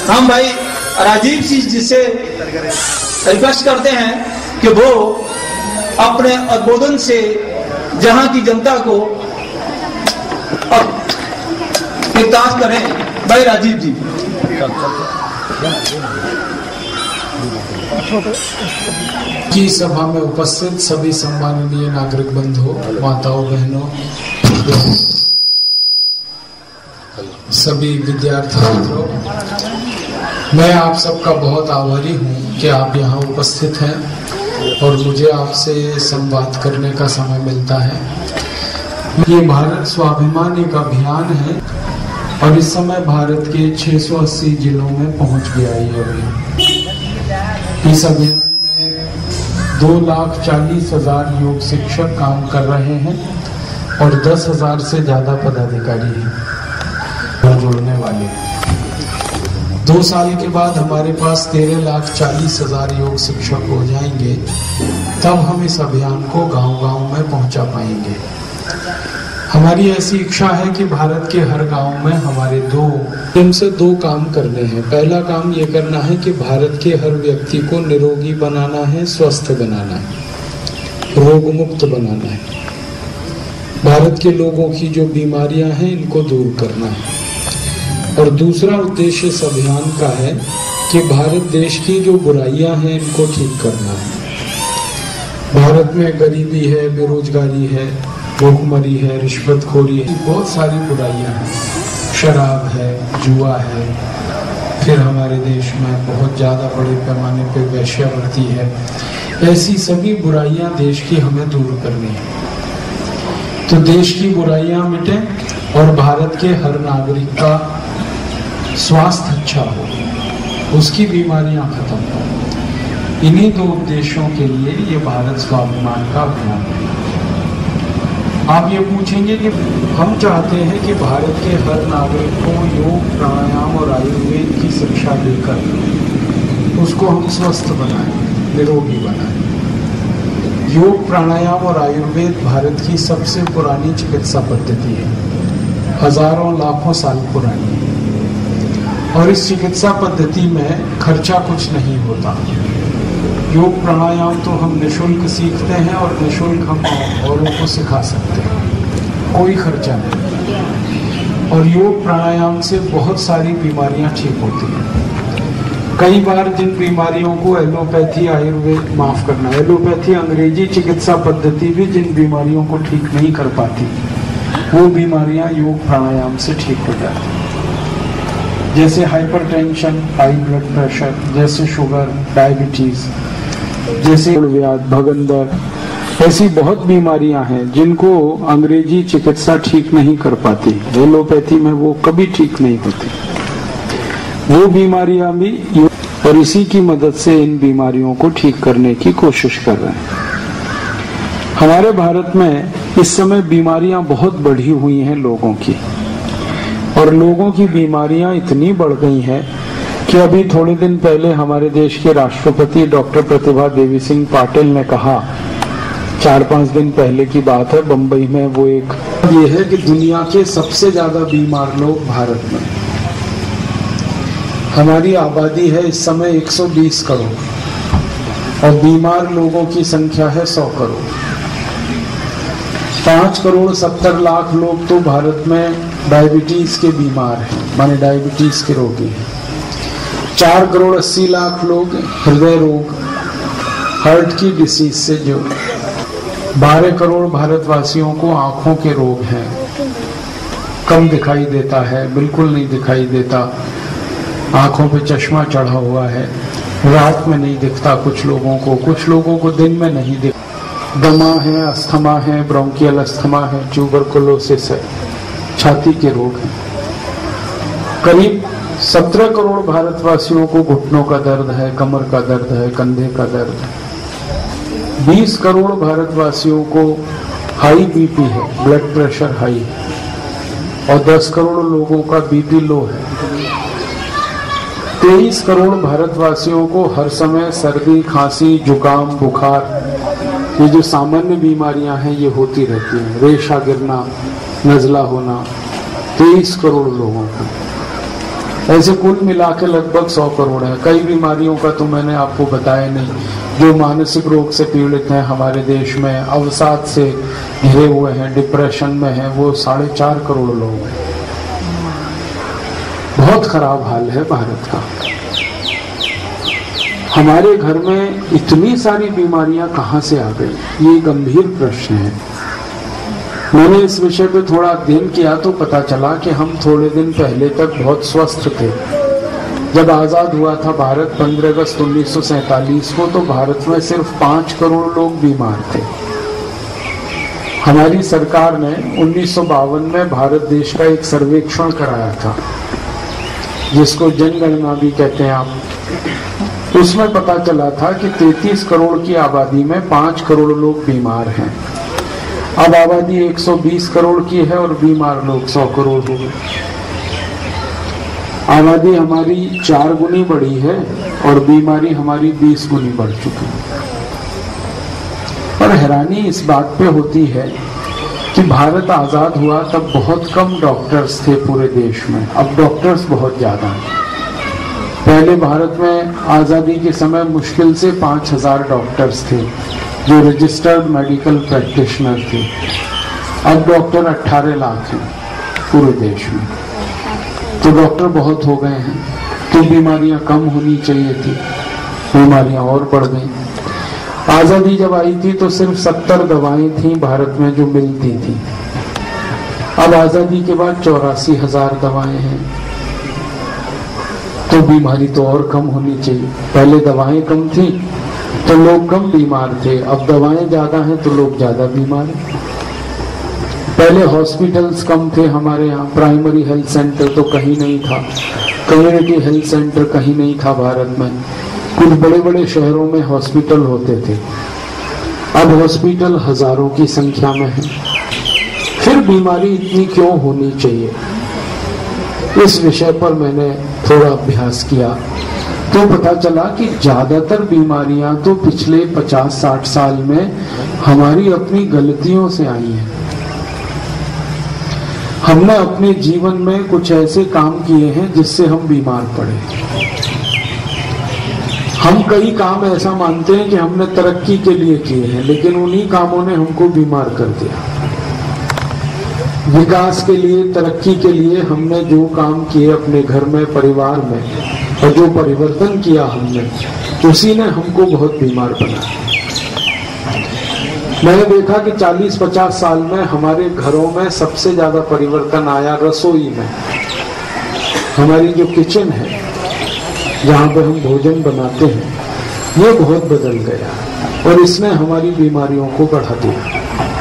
हम भाई राजीव जी से रिक्वेस्ट करते हैं कि वो अपने उद्बोधन से जहां की जनता को विकास करें। भाई राजीव जी। की सभा में उपस्थित सभी सम्माननीय नागरिक बंधुओं, माताओं, बहनों, सभी विद्यार्थी मित्रों, मैं आप सबका बहुत आभारी हूँ कि आप यहाँ उपस्थित हैं और मुझे आपसे संवाद करने का समय मिलता है। ये भारत स्वाभिमान एक अभियान है और इस समय भारत के 680 जिलों में पहुँच गया ये अभियान। इस अभियान में 2,40,000 योग शिक्षक काम कर रहे हैं और 10,000 से ज्यादा पदाधिकारी हैं जुड़ने वाले। 2 साल के बाद हमारे पास 13,40,000 योग शिक्षक हो जाएंगे, तब हम इस अभियान को गांव-गांव में पहुंचा पाएंगे। हमारी ऐसी इच्छा है कि भारत के हर गांव में हमारे इनसे 2 काम करने हैं। पहला काम ये करना है कि भारत के हर व्यक्ति को निरोगी बनाना है, स्वस्थ बनाना है, रोग मुक्त बनाना है। भारत के लोगों की जो बीमारियां हैं इनको दूर करना है। और दूसरा उद्देश्य इस अभियान का है कि भारत देश की जो बुराइयां हैं इनको ठीक करना है। भारत में गरीबी है, बेरोजगारी है, भूखमरी है, रिश्वतखोरी है, बहुत सारी बुराइयां हैं। शराब है, जुआ है, फिर हमारे देश में बहुत ज़्यादा बड़े पैमाने पर वेश्यावृत्ति है। ऐसी सभी बुराइयां देश की हमें दूर करनी है। तो देश की बुराइयां मिटें और भारत के हर नागरिक का स्वास्थ्य अच्छा हो, उसकी बीमारियां खत्म हो। इन्हीं 2 उद्देश्यों के लिए ये भारत स्वाभिमान का अभियान है। आप ये पूछेंगे कि हम चाहते हैं कि भारत के हर नागरिक को योग, प्राणायाम और आयुर्वेद की शिक्षा देकर उसको हम स्वस्थ बनाएं, निरोगी बनाएं। योग, प्राणायाम और आयुर्वेद भारत की सबसे पुरानी चिकित्सा पद्धति है, हजारों लाखों साल पुरानी है। और इस चिकित्सा पद्धति में खर्चा कुछ नहीं होता। योग प्राणायाम तो हम निःशुल्क सीखते हैं और निःशुल्क हम औरों को सिखा सकते हैं, कोई खर्चा नहीं। और योग प्राणायाम से बहुत सारी बीमारियां ठीक होती हैं। कई बार जिन बीमारियों को एलोपैथी, आयुर्वेद, माफ करना, एलोपैथी अंग्रेजी चिकित्सा पद्धति भी जिन बीमारियों को ठीक नहीं कर पाती, वो बीमारियां योग प्राणायाम से ठीक हो जाती हैं। जैसे हाइपरटेंशन, हाई ब्लड प्रेशर, जैसे शुगर, डायबिटीज, जैसे भगंदर, ऐसी बहुत बीमारियां हैं जिनको अंग्रेजी चिकित्सा ठीक नहीं कर पाती। एलोपैथी में वो कभी ठीक नहीं होती। वो बीमारियां भी, और इसी की मदद से इन बीमारियों को ठीक करने की कोशिश कर रहे हैं। हमारे भारत में इस समय बीमारियां बहुत बढ़ी हुई हैं लोगों की, और लोगों की बीमारियां इतनी बढ़ गई हैं कि अभी थोड़े दिन पहले हमारे देश के राष्ट्रपति डॉक्टर प्रतिभा देवी सिंह पाटिल ने कहा, 4-5 दिन पहले की बात है, बंबई में वो एक ये है कि दुनिया के सबसे ज्यादा बीमार लोग भारत में। हमारी आबादी है इस समय 120 करोड़ और बीमार लोगों की संख्या है 100 करोड़। 5,70,00,000 लोग तो भारत में डायबिटीज के बीमार हैं, माने डायबिटीज के रोगी हैं। 4,80,00,000 लोग हृदय रोग, हार्ट की डिसीज से जो 12 करोड़ भारतवासियों को आंखों के रोग हैं, कम दिखाई देता है, बिल्कुल नहीं दिखाई देता, आंखों पे चश्मा चढ़ा हुआ है, रात में नहीं दिखता कुछ लोगों को दिन में नहीं दिखता। दमा है, अस्थमा है, ब्रोंकियल अस्थमा है, ट्यूबरकुलोसिस है, छाती के रोग हैं। करीब 17 करोड़ भारतवासियों को घुटनों का दर्द है, कमर का दर्द है, कंधे का दर्द है। 20 करोड़ भारतवासियों को हाई बीपी है, ब्लड प्रेशर हाई है, और 10 करोड़ लोगों का बीपी लो है। 23 करोड़ भारतवासियों को हर समय सर्दी, खांसी, जुकाम, बुखार, ये जो सामान्य बीमारियां हैं ये होती रहती हैं, रेशा गिरना, नजला होना, 23 करोड़ लोगों को। ऐसे कुल मिला के लगभग 100 करोड़ है। कई बीमारियों का तो मैंने आपको बताया नहीं। जो मानसिक रोग से पीड़ित हैं हमारे देश में, अवसाद से घिरे हुए हैं, डिप्रेशन में हैं, वो 4.5 करोड़ लोग हैं। बहुत खराब हाल है भारत का। हमारे घर में इतनी सारी बीमारियां कहां से आ गई, ये गंभीर प्रश्न है। मैंने इस विषय पे थोड़ा अध्ययन किया तो पता चला कि हम थोड़े दिन पहले तक बहुत स्वस्थ थे। जब आजाद हुआ था भारत 15 अगस्त 1947 को, तो भारत में सिर्फ 5 करोड़ लोग बीमार थे। हमारी सरकार ने 1952 में भारत देश का एक सर्वेक्षण कराया था, जिसको जनगणना भी कहते हैं आप। उसमें पता चला था कि 33 करोड़ की आबादी में 5 करोड़ लोग बीमार हैं। अब आबादी 120 करोड़ की है और बीमार लोग 100 करोड़ हो गए। आबादी हमारी 4 गुनी बढ़ी है और बीमारी हमारी 20 गुनी बढ़ चुकी है। और हैरानी इस बात पे होती है कि भारत आजाद हुआ तब बहुत कम डॉक्टर्स थे पूरे देश में, अब डॉक्टर्स बहुत ज्यादा हैं। पहले भारत में आजादी के समय मुश्किल से 5000 डॉक्टर्स थे जो रजिस्टर्ड मेडिकल प्रैक्टिशनर थे। अब डॉक्टर 18 लाख हैं पूरे देश में। तो डॉक्टर बहुत हो गए हैं, तो बीमारियां कम होनी चाहिए थी, बीमारियां और बढ़ गई। आजादी जब आई थी तो सिर्फ 70 दवाएं थी भारत में जो मिलती थी। अब आजादी के बाद 84,000 दवाएं हैं, तो बीमारी तो और कम होनी चाहिए। पहले दवाएं कम थी तो लोग कम बीमार थे, अब दवाएं ज्यादा हैं तो लोग ज्यादा बीमार हैं। पहले हॉस्पिटल्स कम थे हमारे यहाँ, प्राइमरी हेल्थ सेंटर तो कहीं नहीं था, कम्युनिटी हेल्थ सेंटर कहीं नहीं था भारत में। कुछ बड़े बड़े शहरों में हॉस्पिटल होते थे, अब हॉस्पिटल हजारों की संख्या में है। फिर बीमारी इतनी क्यों होनी चाहिए, इस विषय पर मैंने थोड़ा अभ्यास किया तो पता चला कि ज्यादातर बीमारियां तो पिछले 50-60 साल में हमारी अपनी गलतियों से आई हैं। हमने अपने जीवन में कुछ ऐसे काम किए हैं जिससे हम बीमार पड़े। हम कई काम ऐसा मानते हैं कि हमने तरक्की के लिए किए हैं, लेकिन उन्हीं कामों ने हमको बीमार कर दिया। विकास के लिए, तरक्की के लिए हमने जो काम किए अपने घर में, परिवार में, और जो परिवर्तन किया हमने, उसी ने हमको बहुत बीमार बनाया। मैंने देखा कि 40-50 साल में हमारे घरों में सबसे ज्यादा परिवर्तन आया रसोई में। हमारी जो किचन है जहाँ पे हम भोजन बनाते हैं, ये बहुत बदल गया और इसने हमारी बीमारियों को बढ़ा दिया।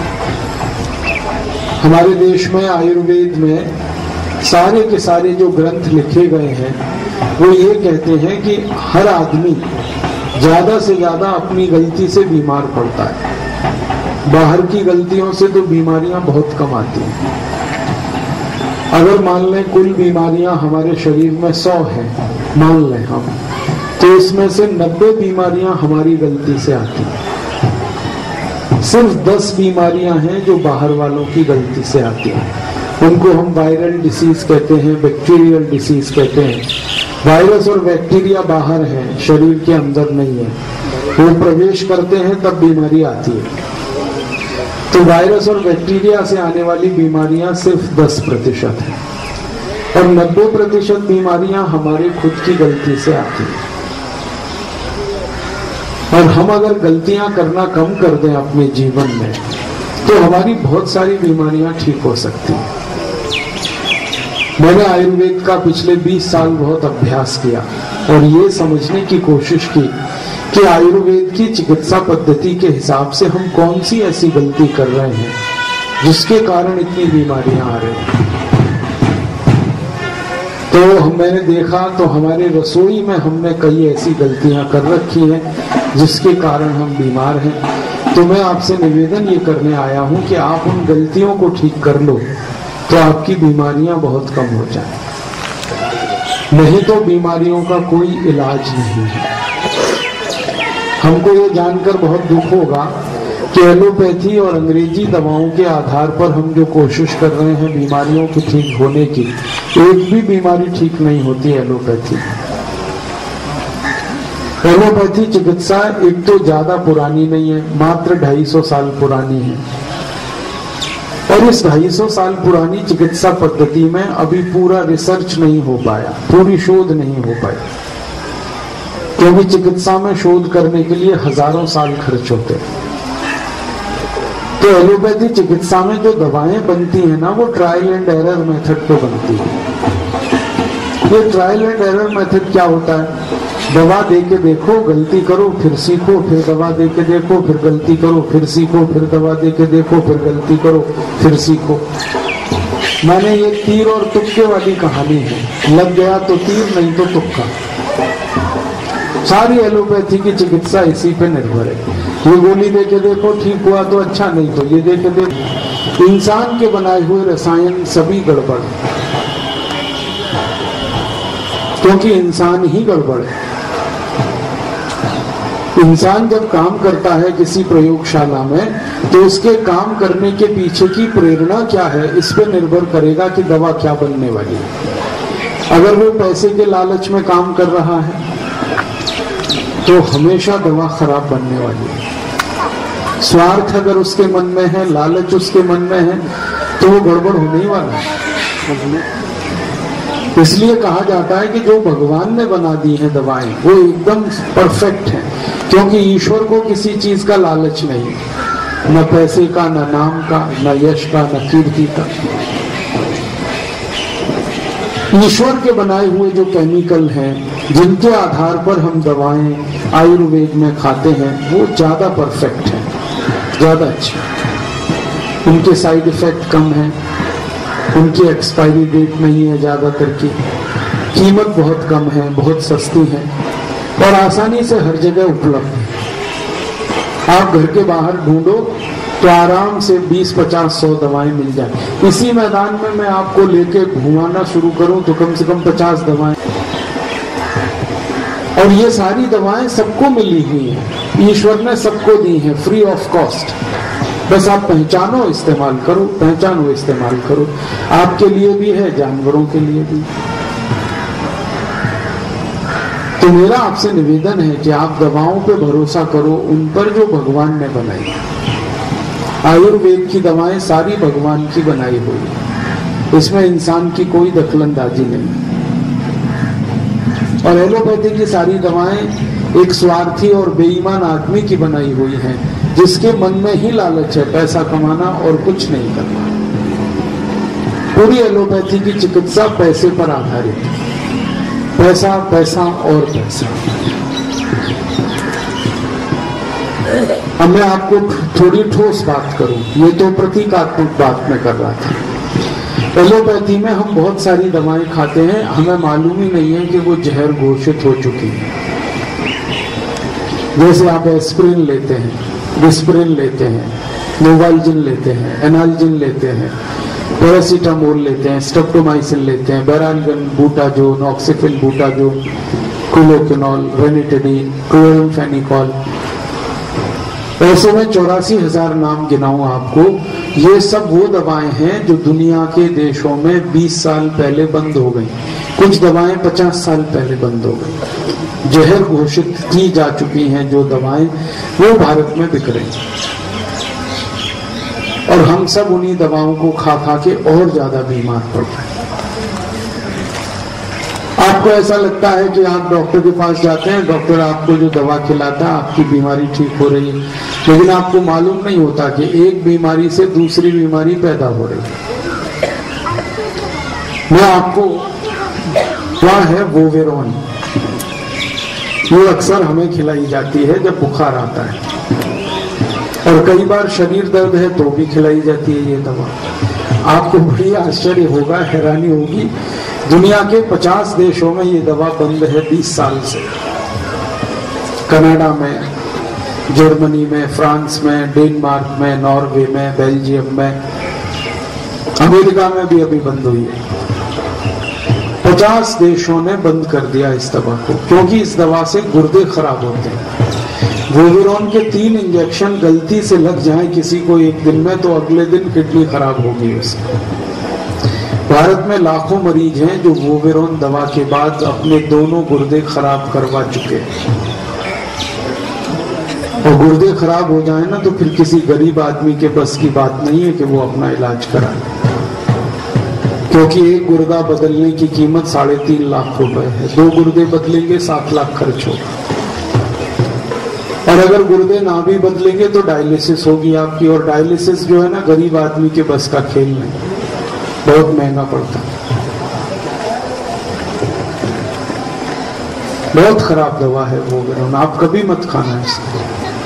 हमारे देश में आयुर्वेद में सारे के सारे जो ग्रंथ लिखे गए हैं वो ये कहते हैं कि हर आदमी ज्यादा से ज्यादा अपनी गलती से बीमार पड़ता है। बाहर की गलतियों से तो बीमारियां बहुत कम आती हैं। अगर मान लें कुल बीमारियां हमारे शरीर में 100 हैं, मान लें हम, तो इसमें से 90 बीमारियां हमारी गलती से आती हैं। सिर्फ 10 बीमारियां हैं जो बाहर वालों की गलती से आती हैं। उनको हम वायरल डिसीज कहते हैं, बैक्टीरियल डिसीज कहते हैं। वायरस और बैक्टीरिया बाहर हैं, शरीर के अंदर नहीं है। वो प्रवेश करते हैं तब बीमारी आती है। तो वायरस और बैक्टीरिया से आने वाली बीमारियां सिर्फ 10% है और 90% बीमारियां हमारे खुद की गलती से आती हैं। और हम अगर गलतियां करना कम कर दें अपने जीवन में, तो हमारी बहुत सारी बीमारियां ठीक हो सकती हैं। मैंने आयुर्वेद का पिछले 20 साल बहुत अभ्यास किया और ये समझने की कोशिश की कि आयुर्वेद की चिकित्सा पद्धति के हिसाब से हम कौन सी ऐसी गलती कर रहे हैं जिसके कारण इतनी बीमारियां आ रही हैं। तो मैंने देखा तो हमारे रसोई में हमने कई ऐसी गलतियां कर रखी हैं जिसके कारण हम बीमार हैं। तो मैं आपसे निवेदन ये करने आया हूं कि आप उन गलतियों को ठीक कर लो तो आपकी बीमारियां बहुत कम हो जाए। नहीं तो बीमारियों का कोई इलाज नहीं है। हमको ये जानकर बहुत दुख होगा कि एलोपैथी और अंग्रेजी दवाओं के आधार पर हम जो कोशिश कर रहे हैं बीमारियों के ठीक होने की, एक भी बीमारी ठीक नहीं होती एलोपैथी। एलोपैथी चिकित्सा एक तो ज्यादा पुरानी नहीं है, मात्र 250 साल पुरानी है। और इस 250 साल पुरानी चिकित्सा पद्धति में अभी पूरा रिसर्च नहीं हो पाया, पूरी शोध नहीं हो पाई, क्योंकि चिकित्सा में शोध करने के लिए हजारों साल खर्च होते हैं। तो एलोपैथी चिकित्सा में जो दवाएं बनती हैं ना, वो ट्रायल एंड एरर मेथड पे बनती है। ये ट्रायल एंड एरर मेथड क्या होता है? दवा दे के देखो, गलती करो, फिर सीखो, फिर दवा दे के देखो, फिर गलती करो, फिर सीखो, फिर दवा दे के देखो, फिर गलती करो, फिर सीखो। मैंने ये तीर और तुक्के वाली कहानी है, लग गया तो तीर, नहीं तो तुक्का। सारी एलोपैथी की चिकित्सा इसी पे निर्भर है। ये गोली दे के देखो, ठीक हुआ तो अच्छा, नहीं तो ये दे के देखो। इंसान के बनाए हुए रसायन सभी गड़बड़, क्योंकि इंसान ही गड़बड़ है। इंसान जब काम करता है किसी प्रयोगशाला में, तो उसके काम करने के पीछे की प्रेरणा क्या है, इस पे निर्भर करेगा कि दवा क्या बनने वाली है। अगर वो पैसे के लालच में काम कर रहा है तो हमेशा दवा खराब बनने वाली है। स्वार्थ अगर उसके मन में है, लालच उसके मन में है, तो वो गड़बड़ होने ही वाला है। इसलिए कहा जाता है कि जो भगवान ने बना दी है दवाएं, वो एकदम परफेक्ट है, क्योंकि ईश्वर को किसी चीज का लालच नहीं, न पैसे का, न नाम का, न यश का, न कीर्ति का। ईश्वर के बनाए हुए जो केमिकल हैं, जिनके आधार पर हम दवाएं आयुर्वेद में खाते हैं, वो ज्यादा परफेक्ट है, ज्यादा अच्छे। उनके साइड इफेक्ट कम है, उनकी एक्सपायरी डेट नहीं है ज्यादातर की, कीमत बहुत कम है, बहुत सस्ती है और आसानी से हर जगह उपलब्ध है। आप घर के बाहर ढूंढो तो आराम से 20, 50, 100 दवाएं मिल जाए। इसी मैदान में मैं आपको लेके घुमाना शुरू करूं तो कम से कम 50 दवाएं, और ये सारी दवाएं सबको मिली हुई हैं, ईश्वर ने सबको दी हैं फ्री ऑफ कॉस्ट। बस आप पहचानो, इस्तेमाल करो, पहचानो, इस्तेमाल करो। आपके लिए भी है, जानवरों के लिए भी। तो मेरा आपसे निवेदन है कि आप दवाओं पे भरोसा करो, उन पर जो भगवान ने बनाई। आयुर्वेद की दवाएं सारी भगवान की बनाई हुई है, इसमें इंसान की कोई दखलंदाजी नहीं। और एलोपैथी की सारी दवाएं एक स्वार्थी और बेईमान आदमी की बनाई हुई हैं, जिसके मन में ही लालच है पैसा कमाना और कुछ नहीं करना। पूरी एलोपैथी की चिकित्सा पैसे पर आधारित है, पैसा, पैसा और पैसा। अब मैं आपको थोड़ी ठोस बात करूं, ये तो प्रतीकात्मक बात मैं कर रहा था। एलोपैथी में हम बहुत सारी दवाएं खाते हैं, हमें मालूम ही नहीं है कि वो जहर घोषित हो चुकी है। जैसे आप एस्प्रिन लेते हैं, डिस्प्रिन लेते हैं, नोवाल्जिन लेते हैं, एनाल्जिन लेते हैं, पैरासीटामोल लेते हैं, स्ट्रेप्टोमाइसिन लेते हैं, Baralgan, Butazone, oxyphenbutazone, chloroquinol, ranitidine, chloramphenicol. ऐसे में 84,000 नाम गिनाऊं आपको। ये सब वो दवाएं हैं जो दुनिया के देशों में 20 साल पहले बंद हो गई, कुछ दवाएं 50 साल पहले बंद हो गई। जहर घोषित की जा चुकी हैं जो दवाएं, वो भारत में बिक रही, और हम सब उन्हीं दवाओं को खा खा के और ज्यादा बीमार पड़ रहे हैं। आपको ऐसा लगता है कि आप डॉक्टर के पास जाते हैं, डॉक्टर आपको जो दवा खिलाता है, आपकी बीमारी ठीक हो रही है, लेकिन आपको मालूम नहीं होता कि एक बीमारी से दूसरी बीमारी पैदा हो रही है। मैं आपको वह है वोवेरोन, वो अक्सर हमें खिलाई जाती है जब बुखार आता है, और कई बार शरीर दर्द है तो भी खिलाई जाती है ये दवा। आपको बड़ी आश्चर्य होगा, हैरानी होगी, दुनिया के 50 देशों में ये दवा बंद है 20 साल से। कनाडा में, जर्मनी में, फ्रांस में, डेनमार्क में, नॉर्वे में, बेल्जियम में, अमेरिका में भी अभी बंद हुई है। 50 देशों ने बंद कर दिया इस दवा को, क्योंकि इस दवा से गुर्दे खराब होते हैं। वोवेरोन के 3 इंजेक्शन गलती से लग जाए किसी को एक दिन में, तो अगले दिन किडनी खराब होगी उसकी। भारत में लाखों मरीज हैं जो वोवेरोन दवा के बाद अपने दोनों गुर्दे खराब करवा चुके हैं। और गुर्दे खराब हो जाए ना तो फिर किसी गरीब आदमी के बस की बात नहीं है कि वो अपना इलाज कराए, क्योंकि एक गुर्दा बदलने की कीमत 3.5 लाख रुपए है। 2 गुर्दे बदलेंगे 7 लाख खर्च होगा। और अगर गुर्दे ना भी बदलेंगे तो डायलिसिस होगी आपकी, और डायलिसिस जो है ना गरीब आदमी के बस का खेल नहीं, बहुत महंगा पड़ता है। बहुत खराब दवा है वो, आप कभी मत खाना इसको।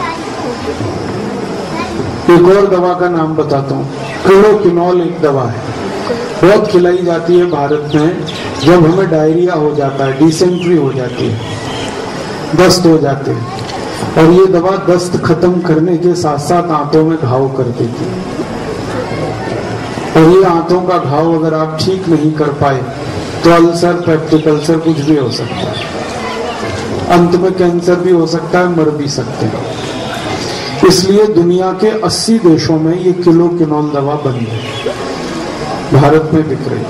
एक और दवा का नाम बताता हूँ, क्लोरोक्विनोल एक दवा है, बहुत खिलाई जाती है भारत में। जब हमें डायरिया हो जाता है, डिसेंट्री हो जाती है, दस्त हो जाते हैं, और ये दवा दस्त खत्म करने के साथ साथ आंतों में घाव कर देती है। और ये आंतों का घाव अगर आप ठीक नहीं कर पाए तो अल्सर, पेप्टिक अल्सर कुछ भी हो सकता है, अंत में कैंसर भी हो सकता है, मर भी सकते हैं। इसलिए दुनिया के 80 देशों में ये क्लोरोक्विनोल दवा बंद है, भारत में बिक रही।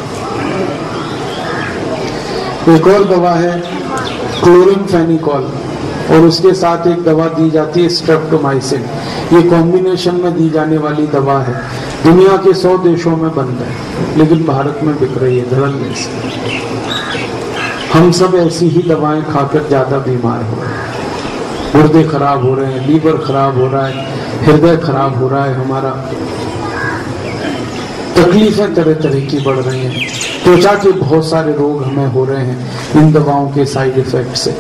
एक और दवा है क्लोरिनफेनिकॉल, और उसके साथ एक दवा दी जाती है स्ट्रेप्टोमाइसिन। ये कॉम्बिनेशन में दी जाने वाली दवा है, दुनिया के 100 देशों में बंद है, लेकिन भारत में बिक रही है धड़ल्ले से। हम सब ऐसी ही दवाएं खाकर ज्यादा बीमार हो रहे हैं, गुर्दे खराब हो रहे हैं, लीवर खराब हो रहा है, हृदय खराब हो रहा है हमारा, तकलीफें तरह तरह की बढ़ रही हैं, त्वचा के बहुत सारे रोग हमें हो रहे हैं इन दवाओं के साइड इफेक्ट से।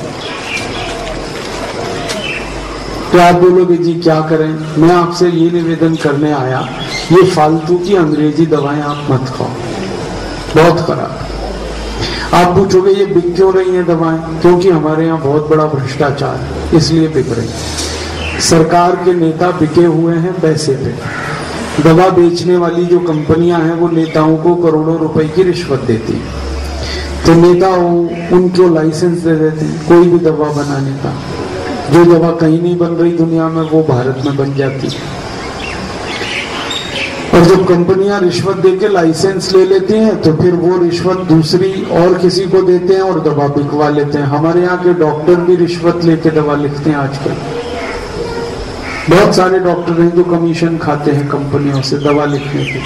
तो आप बोलोगे जी क्या करें? मैं आपसे ये निवेदन करने आया, ये फालतू की अंग्रेजी दवाएं आप मत खाओ, बहुत खराब। आप पूछोगे ये बिक क्यों रही हैं दवाएं? क्योंकि हमारे यहाँ बहुत बड़ा भ्रष्टाचार है, इसलिए बिक रही। सरकार के नेता बिके हुए हैं पैसे पे। दवा बेचने वाली जो कंपनियां हैं वो नेताओं को करोड़ों रुपए की रिश्वत देती है, तो नेता उनको लाइसेंस दे देते हैं कोई भी दवा बनाने का। जो दवा कहीं नहीं बन रही दुनिया में वो भारत में बन जाती है। और जब कंपनियां रिश्वत देके लाइसेंस ले लेती हैं तो फिर वो रिश्वत दूसरी और किसी को देते हैं और दवा बिकवा लेते हैं। हमारे यहाँ के डॉक्टर भी रिश्वत लेके दवा लिखते हैं आजकल। बहुत सारे डॉक्टर हैं जो कमीशन खाते हैं कंपनियों से दवा लिखने के।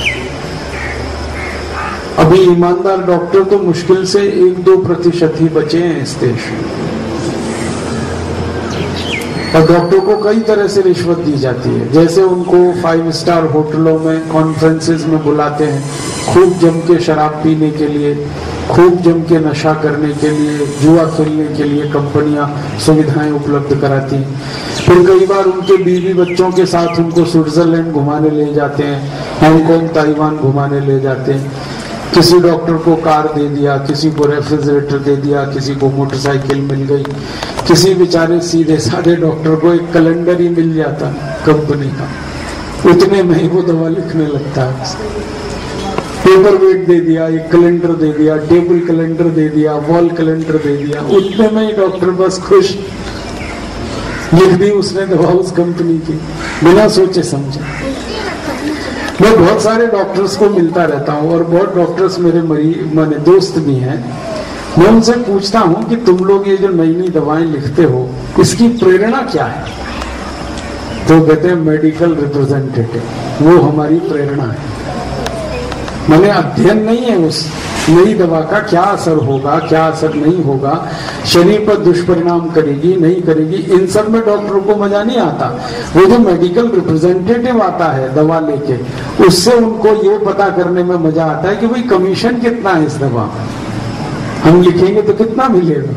अभी ईमानदार डॉक्टर तो मुश्किल से 1-2% ही बचे हैं इस देश में, और डॉक्टरों को कई तरह से रिश्वत दी जाती है। जैसे उनको 5 स्टार होटलों में कॉन्फ्रेंसेस में बुलाते हैं खूब जम के शराब पीने के लिए, खूब जम के नशा करने के लिए, जुआ खेलने के लिए कंपनियां सुविधाएं उपलब्ध कराती हैं। फिर कई बार उनके बीवी बच्चों के साथ उनको स्विट्जरलैंड घुमाने ले जाते हैं, हांगकांग, ताइवान घुमाने ले जाते हैं। किसी डॉक्टर को कार दे दिया, किसी को रेफ्रिजरेटर दे दिया, किसी को मोटरसाइकिल मिल गई, किसी बेचारे सीधे साधे डॉक्टर को एक कैलेंडर ही मिल जाता कंपनी का, उतने में ही वो दवा लिखने लगता है। पेपर वेट दे दिया, एक कैलेंडर दे दिया, टेबल कैलेंडर दे दिया, वॉल कैलेंडर दे दिया, उतने में ही डॉक्टर बस खुश, लिख दी उसने दवा उस कंपनी की बिना सोचे समझे। मैं बहुत सारे डॉक्टर्स को मिलता रहता हूँ और बहुत डॉक्टर्स मेरे दोस्त भी हैं। मैं उनसे पूछता हूँ कि तुम लोग ये जो नई नई दवाएं लिखते हो इसकी प्रेरणा क्या है? तो कहते हैं मेडिकल रिप्रेजेंटेटिव, वो हमारी प्रेरणा है। मैंने अध्ययन नहीं है उस नई दवा का क्या असर होगा, क्या असर नहीं होगा, शरीर पर दुष्परिणाम करेगी नहीं करेगी, इन सब में डॉक्टरों को मजा नहीं आता। वो जो मेडिकल रिप्रेजेंटेटिव आता है दवा लेके, उससे उनको ये पता करने में मजा आता है कि भाई कमीशन कितना है इस दवा, हम लिखेंगे तो कितना मिलेगा।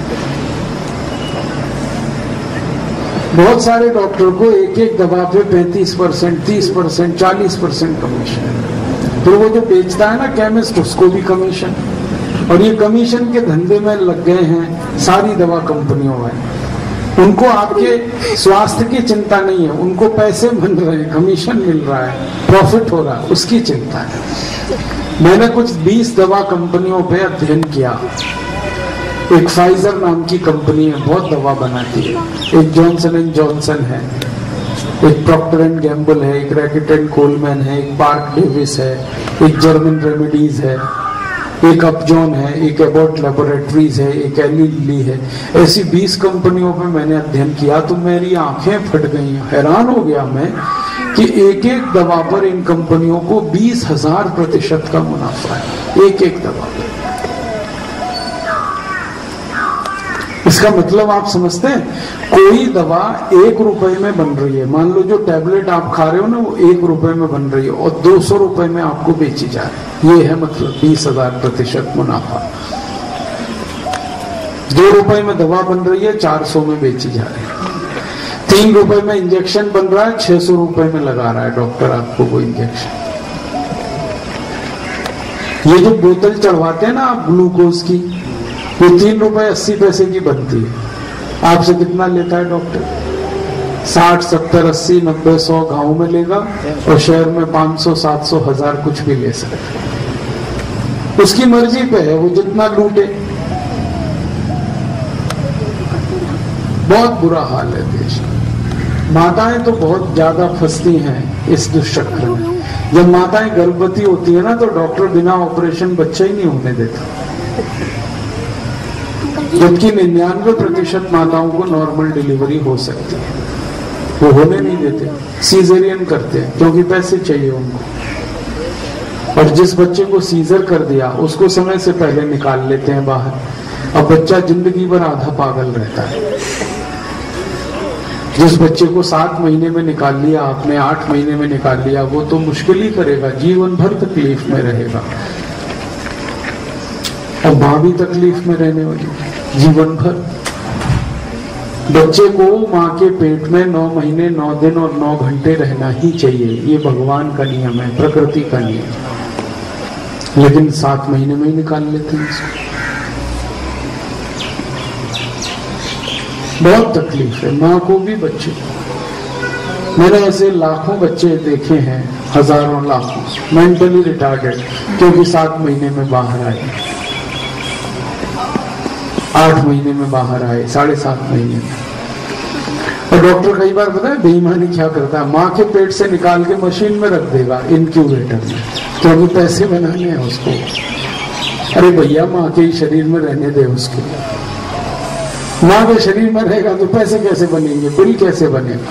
बहुत सारे डॉक्टर को एक एक दवा पे 35%, 30%, 40% कमीशन। तो वो जो बेचता है ना केमिस्ट, उसको भी कमीशन। और ये कमीशन के धंधे में लग गए हैं सारी दवा कंपनियों में। उनको आपके स्वास्थ्य की चिंता नहीं है, उनको पैसे मिल रहे हैं, कमीशन मिल रहा है, प्रॉफिट हो रहा है, उसकी चिंता है। मैंने कुछ 20 दवा कंपनियों पे अध्ययन किया। एक फाइजर नाम की कंपनी है, बहुत दवा बनाती है। एक जॉनसन एंड जॉनसन है, एक प्रॉक्टर एंड गैम्बल है, एक रैकेट एंड कोलमैन है, एक पार्क डेविस है, एक जर्मन रेमेडीज है, एक अपजॉन है, एक एबॉट लैबोरेटरीज है, एक एली लिली है। ऐसी 20 कंपनियों पे मैंने अध्ययन किया तो मेरी आंखें फट गई। हैरान हो गया मैं कि एक एक दवा पर इन कंपनियों को 20,000% का मुनाफा है, एक एक दवा पर। इसका मतलब आप समझते हैं, कोई दवा 1 रुपए में बन रही है, मान लो जो टैबलेट आप खा रहे हो ना वो 1 रुपए में बन रही है और 200 रुपए में आपको बेची जा रही है। ये है मतलब 20,000% मुनाफा। 2 रुपए में दवा बन रही है, 400 में बेची जा रही है। 3 रुपए में इंजेक्शन बन रहा है, 600 रुपए में लगा रहा है डॉक्टर आपको वो इंजेक्शन। ये जो बोतल चढ़वाते हैं ना आप ग्लूकोज की, ये 3 रुपए 80 पैसे की बनती है। आपसे कितना लेता है डॉक्टर? 60, 70, 80, 90, 100 गांव में लेगा और शहर में 500, 700, 1000 कुछ भी ले सकता है। उसकी मर्जी पे है, वो जितना लूटे। बहुत बुरा हाल है देश में। माताएं तो बहुत ज्यादा फंसती हैं इस दुष्चक्र में। जब माताएं गर्भवती होती है ना तो डॉक्टर बिना ऑपरेशन बच्चा ही नहीं होने देता, जबकि 99% माताओं को नॉर्मल डिलीवरी हो सकती है, वो होने नहीं देते, सीजरियन करते हैं क्योंकि पैसे चाहिए उनको। और जिस बच्चे को सीजर कर दिया उसको समय से पहले निकाल लेते हैं बाहर। अब बच्चा जिंदगी भर आधा पागल रहता है। जिस बच्चे को 7 महीने में निकाल लिया आपने, 8 महीने में निकाल लिया, वो तो मुश्किल ही करेगा, जीवन भर तकलीफ में रहेगा। और मां भी तकलीफ में रहने वाली जीवन भर। बच्चे को मां के पेट में 9 महीने 9 दिन और 9 घंटे रहना ही चाहिए, ये भगवान का नियम है, प्रकृति का नियम। लेकिन 7 महीने में ही निकाल लेते हैं इसको। बहुत तकलीफ है माँ को भी, बच्चे को। मैंने ऐसे लाखों बच्चे देखे हैं, हजारों लाखों मेंटली रिटार्डेड, क्योंकि 7 महीने में बाहर आए, 8 महीने में बाहर आए, 7.5 महीने में। और डॉक्टर कई बार पता है बेईमानी क्या करता है, माँ के पेट से निकाल के मशीन में रख देगा, इनक्यूबेटर में, क्योंकि पैसे बनाने हैं उसको। अरे भैया माँ के ही शरीर में रहने दे उसके। माँ के शरीर में रहेगा तो पैसे कैसे बनेंगे, बिल कैसे बनेगा?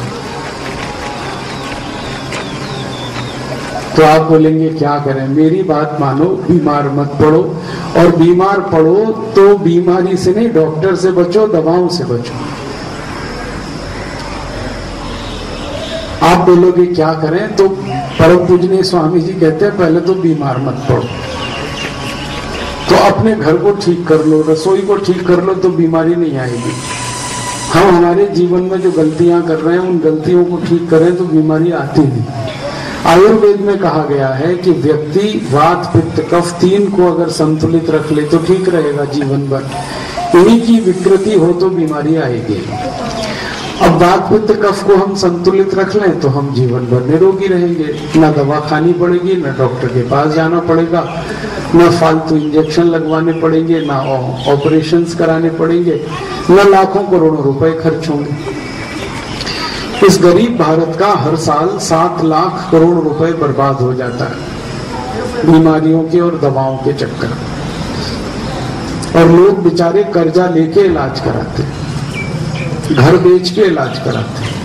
तो आप बोलेंगे क्या करें? मेरी बात मानो, बीमार मत पड़ो, और बीमार पड़ो तो बीमारी से नहीं, डॉक्टर से बचो, दवाओं से बचो। आप बोलोगे क्या करें? तो परम पूजनीय स्वामी जी कहते हैं पहले तो बीमार मत पड़ो। तो अपने घर को ठीक कर लो, रसोई को ठीक कर लो, तो बीमारी नहीं आएगी। हम हमारे जीवन में जो गलतियां कर रहे हैं उन गलतियों को ठीक करें तो बीमारी आती नहीं। आयुर्वेद में कहा गया है कि व्यक्ति वात पित्त कफ 3 को अगर संतुलित रख ले तो ठीक रहेगा जीवन भर। इन्हीं की विकृति हो तो बीमारी आएगी। अब वात पित्त कफ को हम संतुलित रख लें तो हम जीवन भर निरोगी रहेंगे, ना दवा खानी पड़ेगी, ना डॉक्टर के पास जाना पड़ेगा, ना फालतू इंजेक्शन लगवाने पड़ेंगे, ना ऑपरेशंस कराने पड़ेंगे, ना लाखों करोड़ों रुपए खर्च होंगे। इस गरीब भारत का हर साल 7 लाख करोड़ रुपए बर्बाद हो जाता है बीमारियों के और दवाओं के चक्कर में। और लोग बेचारे कर्जा लेके इलाज कराते हैं, घर बेच के इलाज कराते हैं,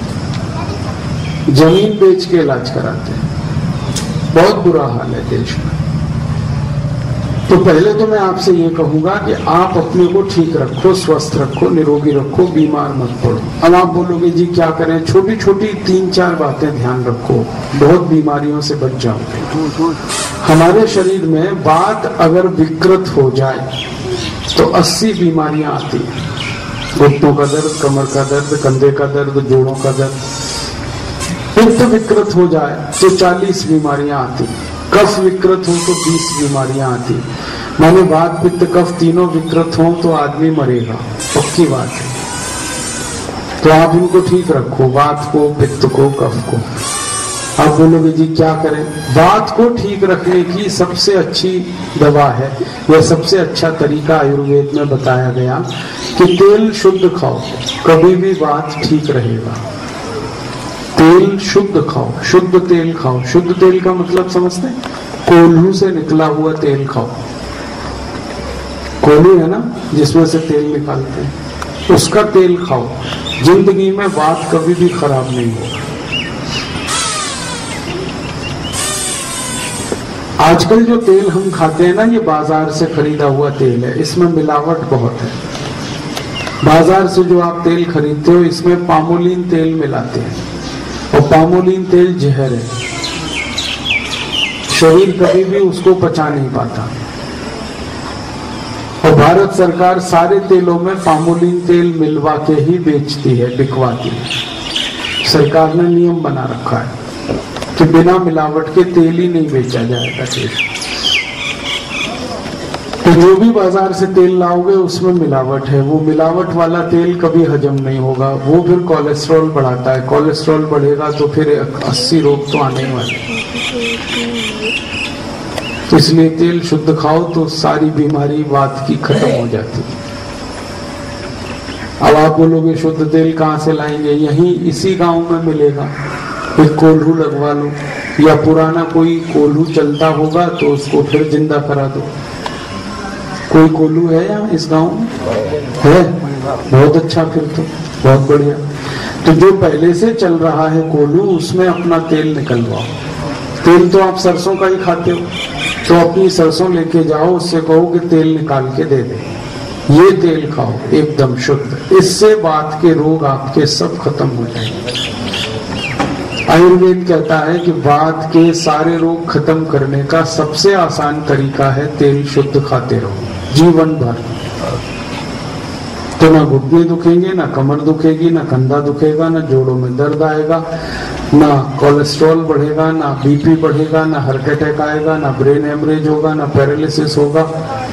जमीन बेच के इलाज कराते हैं। बहुत बुरा हाल है देश में। तो पहले तो मैं आपसे ये कहूंगा कि आप अपने को ठीक रखो, स्वस्थ रखो, निरोगी रखो, बीमार मत पड़ो। अब आप बोलोगे जी क्या करें? छोटी छोटी 3-4 बातें ध्यान रखो, बहुत बीमारियों से बच जाओगे। हमारे शरीर में वात अगर विकृत हो जाए तो 80 बीमारियां आती हैं। घुटनों का दर्द, कमर का दर्द, कंधे का दर्द, जोड़ों का दर्द। पित्त विकृत हो जाए तो 40 बीमारियां आती। कफ विकृत हो तो 20 बीमारियां आती। माने वात पित्त कफ तीनों विकृत हो तो आदमी मरेगा, पक्की बात है। तो आप इनको ठीक रखो, वात को, पित्त को, कफ को। आप बोलोगे जी क्या करें? वात को ठीक रखने की सबसे अच्छी दवा है, यह सबसे अच्छा तरीका आयुर्वेद में बताया गया कि तेल शुद्ध खाओ, कभी भी वात ठीक रहेगा। तेल शुद्ध खाओ, शुद्ध तेल खाओ। शुद्ध तेल का मतलब समझते हैं? कोल्हू से निकला हुआ तेल खाओ। कोल्हू है ना जिसमें से तेल निकालते हैं, उसका तेल खाओ। जिंदगी में बात कभी भी खराब नहीं होगा। आजकल जो तेल हम खाते हैं ना, ये बाजार से खरीदा हुआ तेल है, इसमें मिलावट बहुत है। बाजार से जो आप तेल खरीदते हो इसमें पामोलिन तेल मिलाते हैं, और पामोलिन तेल जहर है। शरीर कभी भी उसको पचा नहीं पाता। और भारत सरकार सारे तेलों में पामोलिन तेल मिलवा के ही बेचती है, बिकवाती है। सरकार ने नियम बना रखा है कि बिना मिलावट के तेल ही नहीं बेचा जाएगा तेल। तो जो भी बाजार से तेल लाओगे उसमें मिलावट है। वो मिलावट वाला तेल कभी हजम नहीं होगा, वो फिर कोलेस्ट्रॉल बढ़ाता है। कोलेस्ट्रॉल बढ़ेगा तो फिर 80 रोग तो आने ही वाले। तो इसलिए तेल शुद्ध खाओ तो सारी बीमारी वात की खत्म हो जाती है। अब आप बोलोगे शुद्ध तेल कहाँ से लाएंगे? यहीं इसी गांव में मिलेगा। एक कोल्हू लगवा लो, या पुराना कोई कोल्हू चलता होगा तो उसको फिर जिंदा करा दो। कोई कोल्हू है यहाँ इस गांव में? है? बहुत अच्छा, फिर तो बहुत बढ़िया। तो जो पहले से चल रहा है कोल्हू, उसमें अपना तेल निकलवाओ। तेल तो आप सरसों का ही खाते हो, तो अपनी सरसों लेके जाओ, उससे कहो कि तेल निकाल के दे दे। ये तेल खाओ एकदम शुद्ध। इससे बात के रोग आपके सब खत्म हो जाएंगे। आयुर्वेद कहता है कि वात के सारे रोग खत्म करने का सबसे आसान तरीका है तेल शुद्ध खाते रहो जीवन भर। तो ना घुटने दुखेंगे, ना कमर दुखेगी, ना कंधा दुखेगा, ना जोड़ों में दर्द आएगा, ना कोलेस्ट्रॉल बढ़ेगा, ना बीपी बढ़ेगा, ना हार्ट अटैक आएगा, ना ब्रेन हेमरेज होगा, ना पैरालिसिस होगा।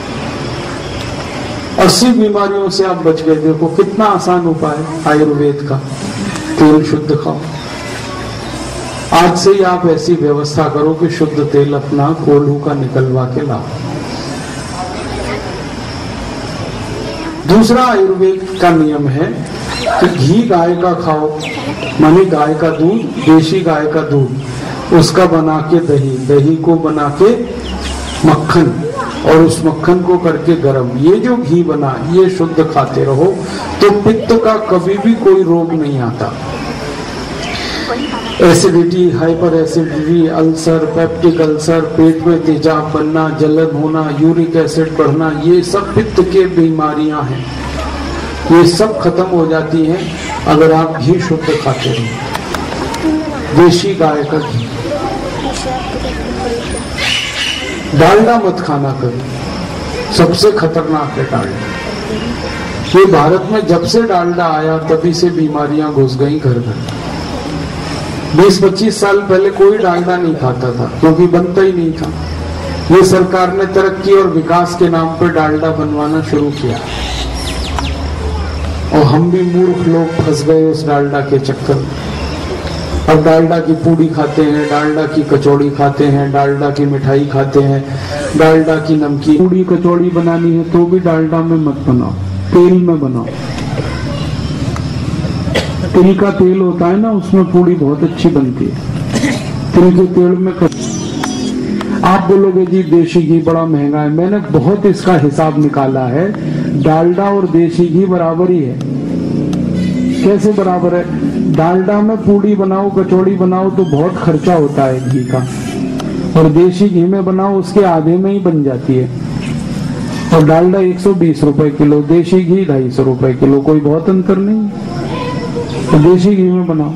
80 बीमारियों से आप बच गए। देखो कितना आसान उपाय आयुर्वेद का। तेल शुद्ध खाओ। आज से ही आप ऐसी व्यवस्था करो कि शुद्ध तेल अपना कोल्हू का निकलवा के लाओ। दूसरा आयुर्वेद का नियम है कि घी गाय का खाओ, माने गाय का दूध, देशी गाय का दूध, उसका बना के दही, दही को बना के मक्खन, और उस मक्खन को करके गरम, ये जो घी बना ये शुद्ध खाते रहो तो पित्त का कभी भी कोई रोग नहीं आता। Acidity, hyper acidity, ulcer, peptic ulcer, पेट में तेजाब बनना, जलन होना, यूरिक एसिड बढ़ना, ये सब पित्त के बीमारियां हैं। ये सब खत्म हो जाती हैं अगर आप घी शुद्ध खाते हो, देशी गाय का घी। डालडा मत खाना कभी, सबसे खतरनाक है डालडा। ये भारत में जब से डालडा आया तभी से बीमारियां घुस गई घर घर। 20-25 साल पहले कोई डालडा नहीं खाता था क्योंकि बनता ही नहीं था। ये सरकार ने तरक्की और विकास के नाम पर डालडा बनवाना शुरू किया, और हम भी मूर्ख लोग फंस गए उस डालडा के चक्कर में। अब डालडा की पूड़ी खाते हैं, डालडा की कचौड़ी खाते हैं, डालडा की मिठाई खाते हैं, डालडा की नमकीन। पूड़ी कचौड़ी बनानी है तो भी डालडा में मत बनाओ, तेल में बनाओ। तिल का तेल होता है ना, उसमें पूड़ी बहुत अच्छी बनती है। तिल के तेल में आप बोलोगे जी देशी घी बड़ा महंगा है। मैंने बहुत इसका हिसाब निकाला है, डालडा और देशी घी बराबर ही है। कैसे बराबर है? डालडा में पूड़ी बनाओ, कचौड़ी बनाओ तो बहुत खर्चा होता है घी का, और देशी घी में बनाओ उसके आधे में ही बन जाती है। और डालडा 120 रुपए किलो, देशी घी 250 रुपए किलो, कोई बहुत अंतर नहीं। तो देशी घी में बनाओ।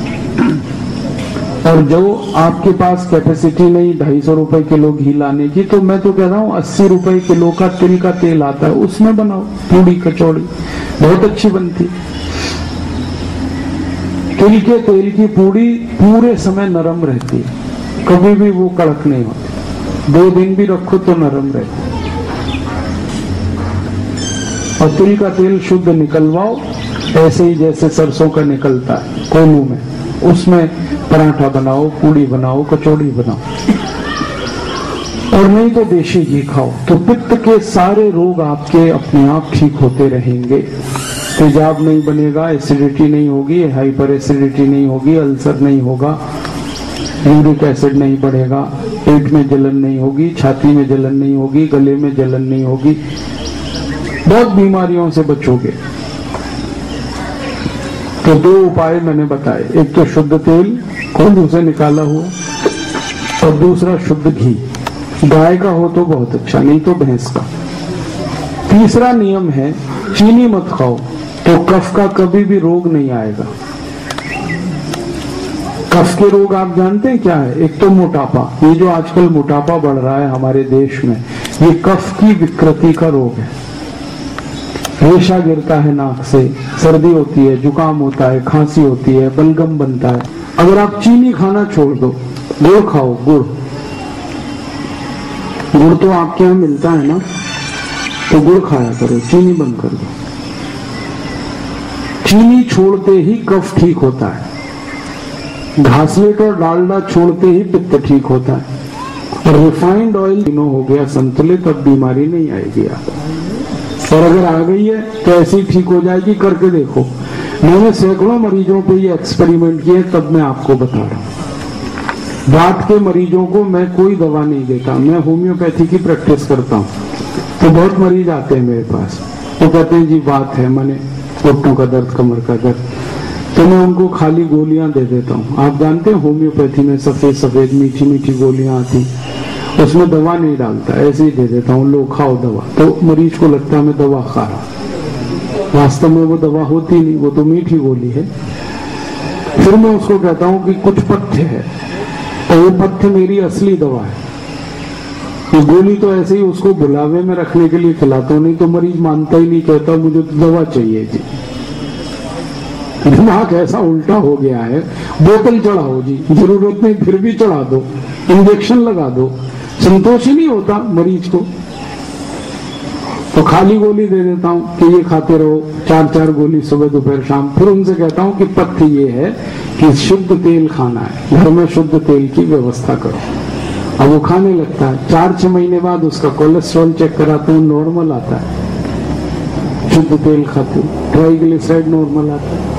और जो आपके पास कैपेसिटी नहीं 250 रुपए किलो घी लाने की, तो मैं तो कह रहा हूँ 80 रुपए किलो का तिल का तेल आता है, उसमें बनाओ पूड़ी कचौड़ी, बहुत अच्छी बनती। तिल के तेल की पूड़ी पूरे समय नरम रहती है, कभी भी वो कड़क नहीं होती। 2 दिन भी रखो तो नरम रहती। और तिल का तेल शुद्ध निकलवाओ, ऐसे ही जैसे सरसों का निकलता है कोल्हू में, उसमें पराठा बनाओ, पूड़ी बनाओ, कचौड़ी बनाओ। और नहीं तो देशी घी खाओ, तो पित्त के सारे रोग आपके अपने आप ठीक होते रहेंगे। तेजाब नहीं बनेगा, एसिडिटी नहीं होगी, हाइपर एसिडिटी नहीं होगी, अल्सर नहीं होगा, यूरिक एसिड नहीं बढ़ेगा, पेट में जलन नहीं होगी, छाती में जलन नहीं होगी, गले में जलन नहीं होगी, बहुत बीमारियों से बचोगे। तो 2 उपाय मैंने बताए, एक तो शुद्ध तेल कोल्हू से निकाला हुआ और दूसरा शुद्ध घी। गाय का हो तो बहुत अच्छा, नहीं तो भैंस का। तीसरा नियम है चीनी मत खाओ, तो कफ का कभी भी रोग नहीं आएगा। कफ के रोग आप जानते हैं क्या है? एक तो मोटापा, ये जो आजकल मोटापा बढ़ रहा है हमारे देश में, ये कफ की विकृति का रोग है। रेशा गिरता है नाक से, सर्दी होती है, जुकाम होता है, खांसी होती है, बलगम बनता है। अगर आप चीनी खाना छोड़ दो, गुड़ खाओ, गुड़ तो आपके यहाँ मिलता है ना, तो गुड़ खाया करो, चीनी बंद कर दो। चीनी छोड़ते ही कफ ठीक होता है, घासलेट और डालडा छोड़ते ही पित्त ठीक होता है, और रिफाइंड ऑयल तीनों हो गया संतुलित, अब बीमारी नहीं आएगी आपको। और अगर आ गई है तो ऐसे ही ठीक हो जाएगी, करके देखो। मैंने सैकड़ों मरीजों पे ये एक्सपेरिमेंट किए, तब मैं आपको बता रहा हूँ। वात के मरीजों को मैं कोई दवा नहीं देता, मैं होम्योपैथी की प्रैक्टिस करता हूँ। तो बहुत मरीज आते हैं मेरे पास, तो कहते हैं जी वात है, माने घुटनों का दर्द, कमर का दर्द, तो मैं उनको खाली गोलियां दे देता हूँ। आप जानते हैं होम्योपैथी में सफेद सफेद मीठी मीठी गोलियां आती, उसमें दवा नहीं डालता, ऐसे ही दे देता हूँ, लो खाओ दवा। तो मरीज को लगता है मैं दवा खा रहा, वास्तव में वो दवा होती नहीं, वो तो मीठी गोली है। फिर मैं उसको कहता हूँ कि कुछ पथ्य है, और वो पथ्य मेरी असली दवा है। ये गोली तो ऐसे ही उसको बुलावे में रखने के लिए खिलाता हूँ, नहीं तो मरीज मानता ही नहीं, कहता मुझे तो दवा चाहिए जी। दिमाग ऐसा उल्टा हो गया है, बोतल चढ़ाओ जी, जरूरत नहीं फिर भी चढ़ा दो, इंजेक्शन लगा दो, संतोष ही नहीं होता मरीज को। तो खाली गोली दे देता हूँ कि ये खाते रहो, 4-4 गोली सुबह दोपहर शाम। फिर उनसे कहता हूँ कि पथ्य ये है कि शुद्ध तेल खाना है, घर में शुद्ध तेल की व्यवस्था करो। अब वो खाने लगता है, 4-6 महीने बाद उसका कोलेस्ट्रॉल चेक कराता हूँ, नॉर्मल आता है। शुद्ध तेल खाते हूँ, ट्राइग्लिसराइड नॉर्मल आता है।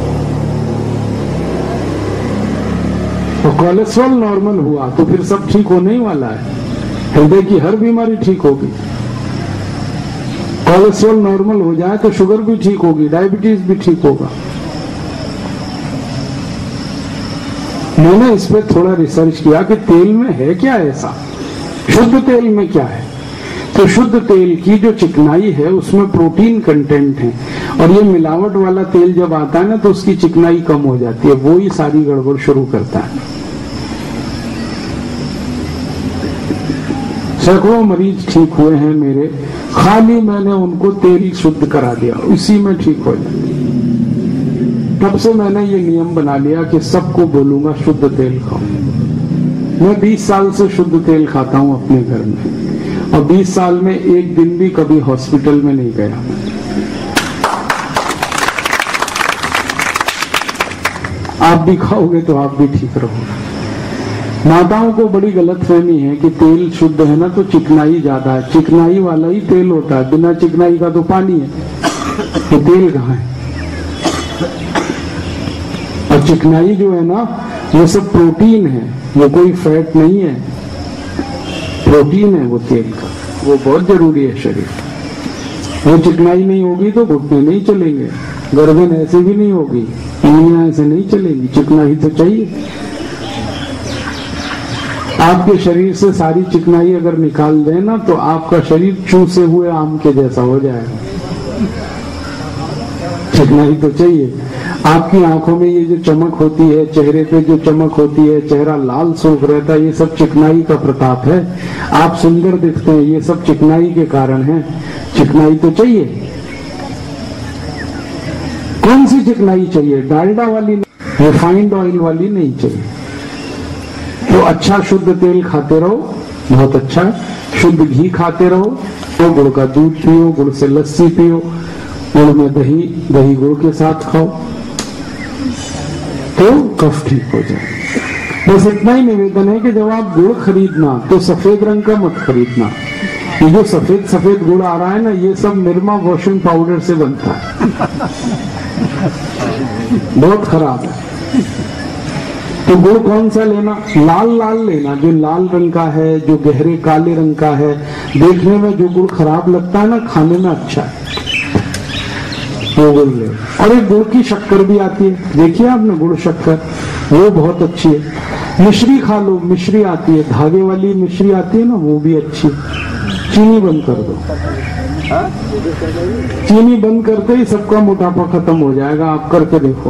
तो कोलेस्ट्रॉल नॉर्मल हुआ तो फिर सब ठीक होने ही वाला है, हृदय की हर बीमारी ठीक होगी। कोलेस्ट्रॉल नॉर्मल हो जाए तो शुगर भी ठीक होगी, डायबिटीज भी ठीक होगा। मैंने इस पे थोड़ा रिसर्च किया कि तेल में है क्या ऐसा, शुद्ध तेल में क्या है। तो शुद्ध तेल की जो चिकनाई है उसमें प्रोटीन कंटेंट है, और ये मिलावट वाला तेल जब आता है ना तो उसकी चिकनाई कम हो जाती है, वो ही सारी गड़बड़ शुरू करता है। सैकड़ों मरीज ठीक हुए हैं मेरे, खाली मैंने उनको तेल शुद्ध करा दिया, इसी में ठीक हो जाए। तब से मैंने ये नियम बना लिया कि सबको बोलूंगा शुद्ध तेल खाओ। मैं 20 साल से शुद्ध तेल खाता हूँ अपने घर में, और 20 साल में एक दिन भी कभी हॉस्पिटल में नहीं गया। आप भी खाओगे तो आप भी ठीक रहोगे। माताओं को बड़ी गलतफहमी है कि तेल शुद्ध है ना तो चिकनाई ज्यादा है, चिकनाई वाला ही तेल होता है, बिना चिकनाई का तो पानी है, तो तेल कहाँ है। और चिकनाई जो है ना ये सब प्रोटीन है, वो कोई फैट नहीं है, प्रोटीन है वो तेल का, वो बहुत जरूरी है शरीर। वो चिकनाई नहीं होगी तो घुटने नहीं चलेंगे, गर्दन ऐसे भी नहीं होगी, उंगलियां ऐसे नहीं चलेंगी, चिकनाई तो चाहिए। आपके शरीर से सारी चिकनाई अगर निकाल दें ना तो आपका शरीर चूसे हुए आम के जैसा हो जाएगा। चिकनाई तो चाहिए। आपकी आंखों में ये जो चमक होती है, चेहरे पे जो चमक होती है, चेहरा लाल सुर्ख रहता है, ये सब चिकनाई का प्रताप है। आप सुंदर दिखते हैं, ये सब चिकनाई के कारण है। चिकनाई तो चाहिए। कौन सी चिकनाई चाहिए? डालडा वाली, रिफाइंड ऑयल वाली नहीं चाहिए। तो अच्छा शुद्ध तेल खाते रहो, बहुत अच्छा। शुद्ध घी खाते रहो, तो गुड़ का दूध पियो, गुड़ से लस्सी पियो, गुड़ में दही, दही गुड़ के साथ खाओ तो कफ ठीक हो जाए। बस इतना ही निवेदन है कि जब आप गुड़ खरीदना तो सफेद रंग का मत खरीदना, ये जो सफेद सफेद गुड़ आ रहा है ना, ये सब निरमा वॉशिंग पाउडर से बनता है। बहुत खराब है। तो गुड़ कौन सा लेना? लाल लाल लेना, जो लाल रंग का है, जो गहरे काले रंग का है। देखने में जो गुड़ खराब लगता है ना, खाने में अच्छा है, वो गुड़ ले। और एक गुड़ की शक्कर भी आती है, देखिए आपने गुड़ शक्कर, वो बहुत अच्छी है। मिश्री खा लो, मिश्री आती है, धागे वाली मिश्री आती है ना, वो भी अच्छी है। चीनी बंद कर दो, चीनी बंद करते ही सबका मोटापा खत्म हो जाएगा। आप करके देखो।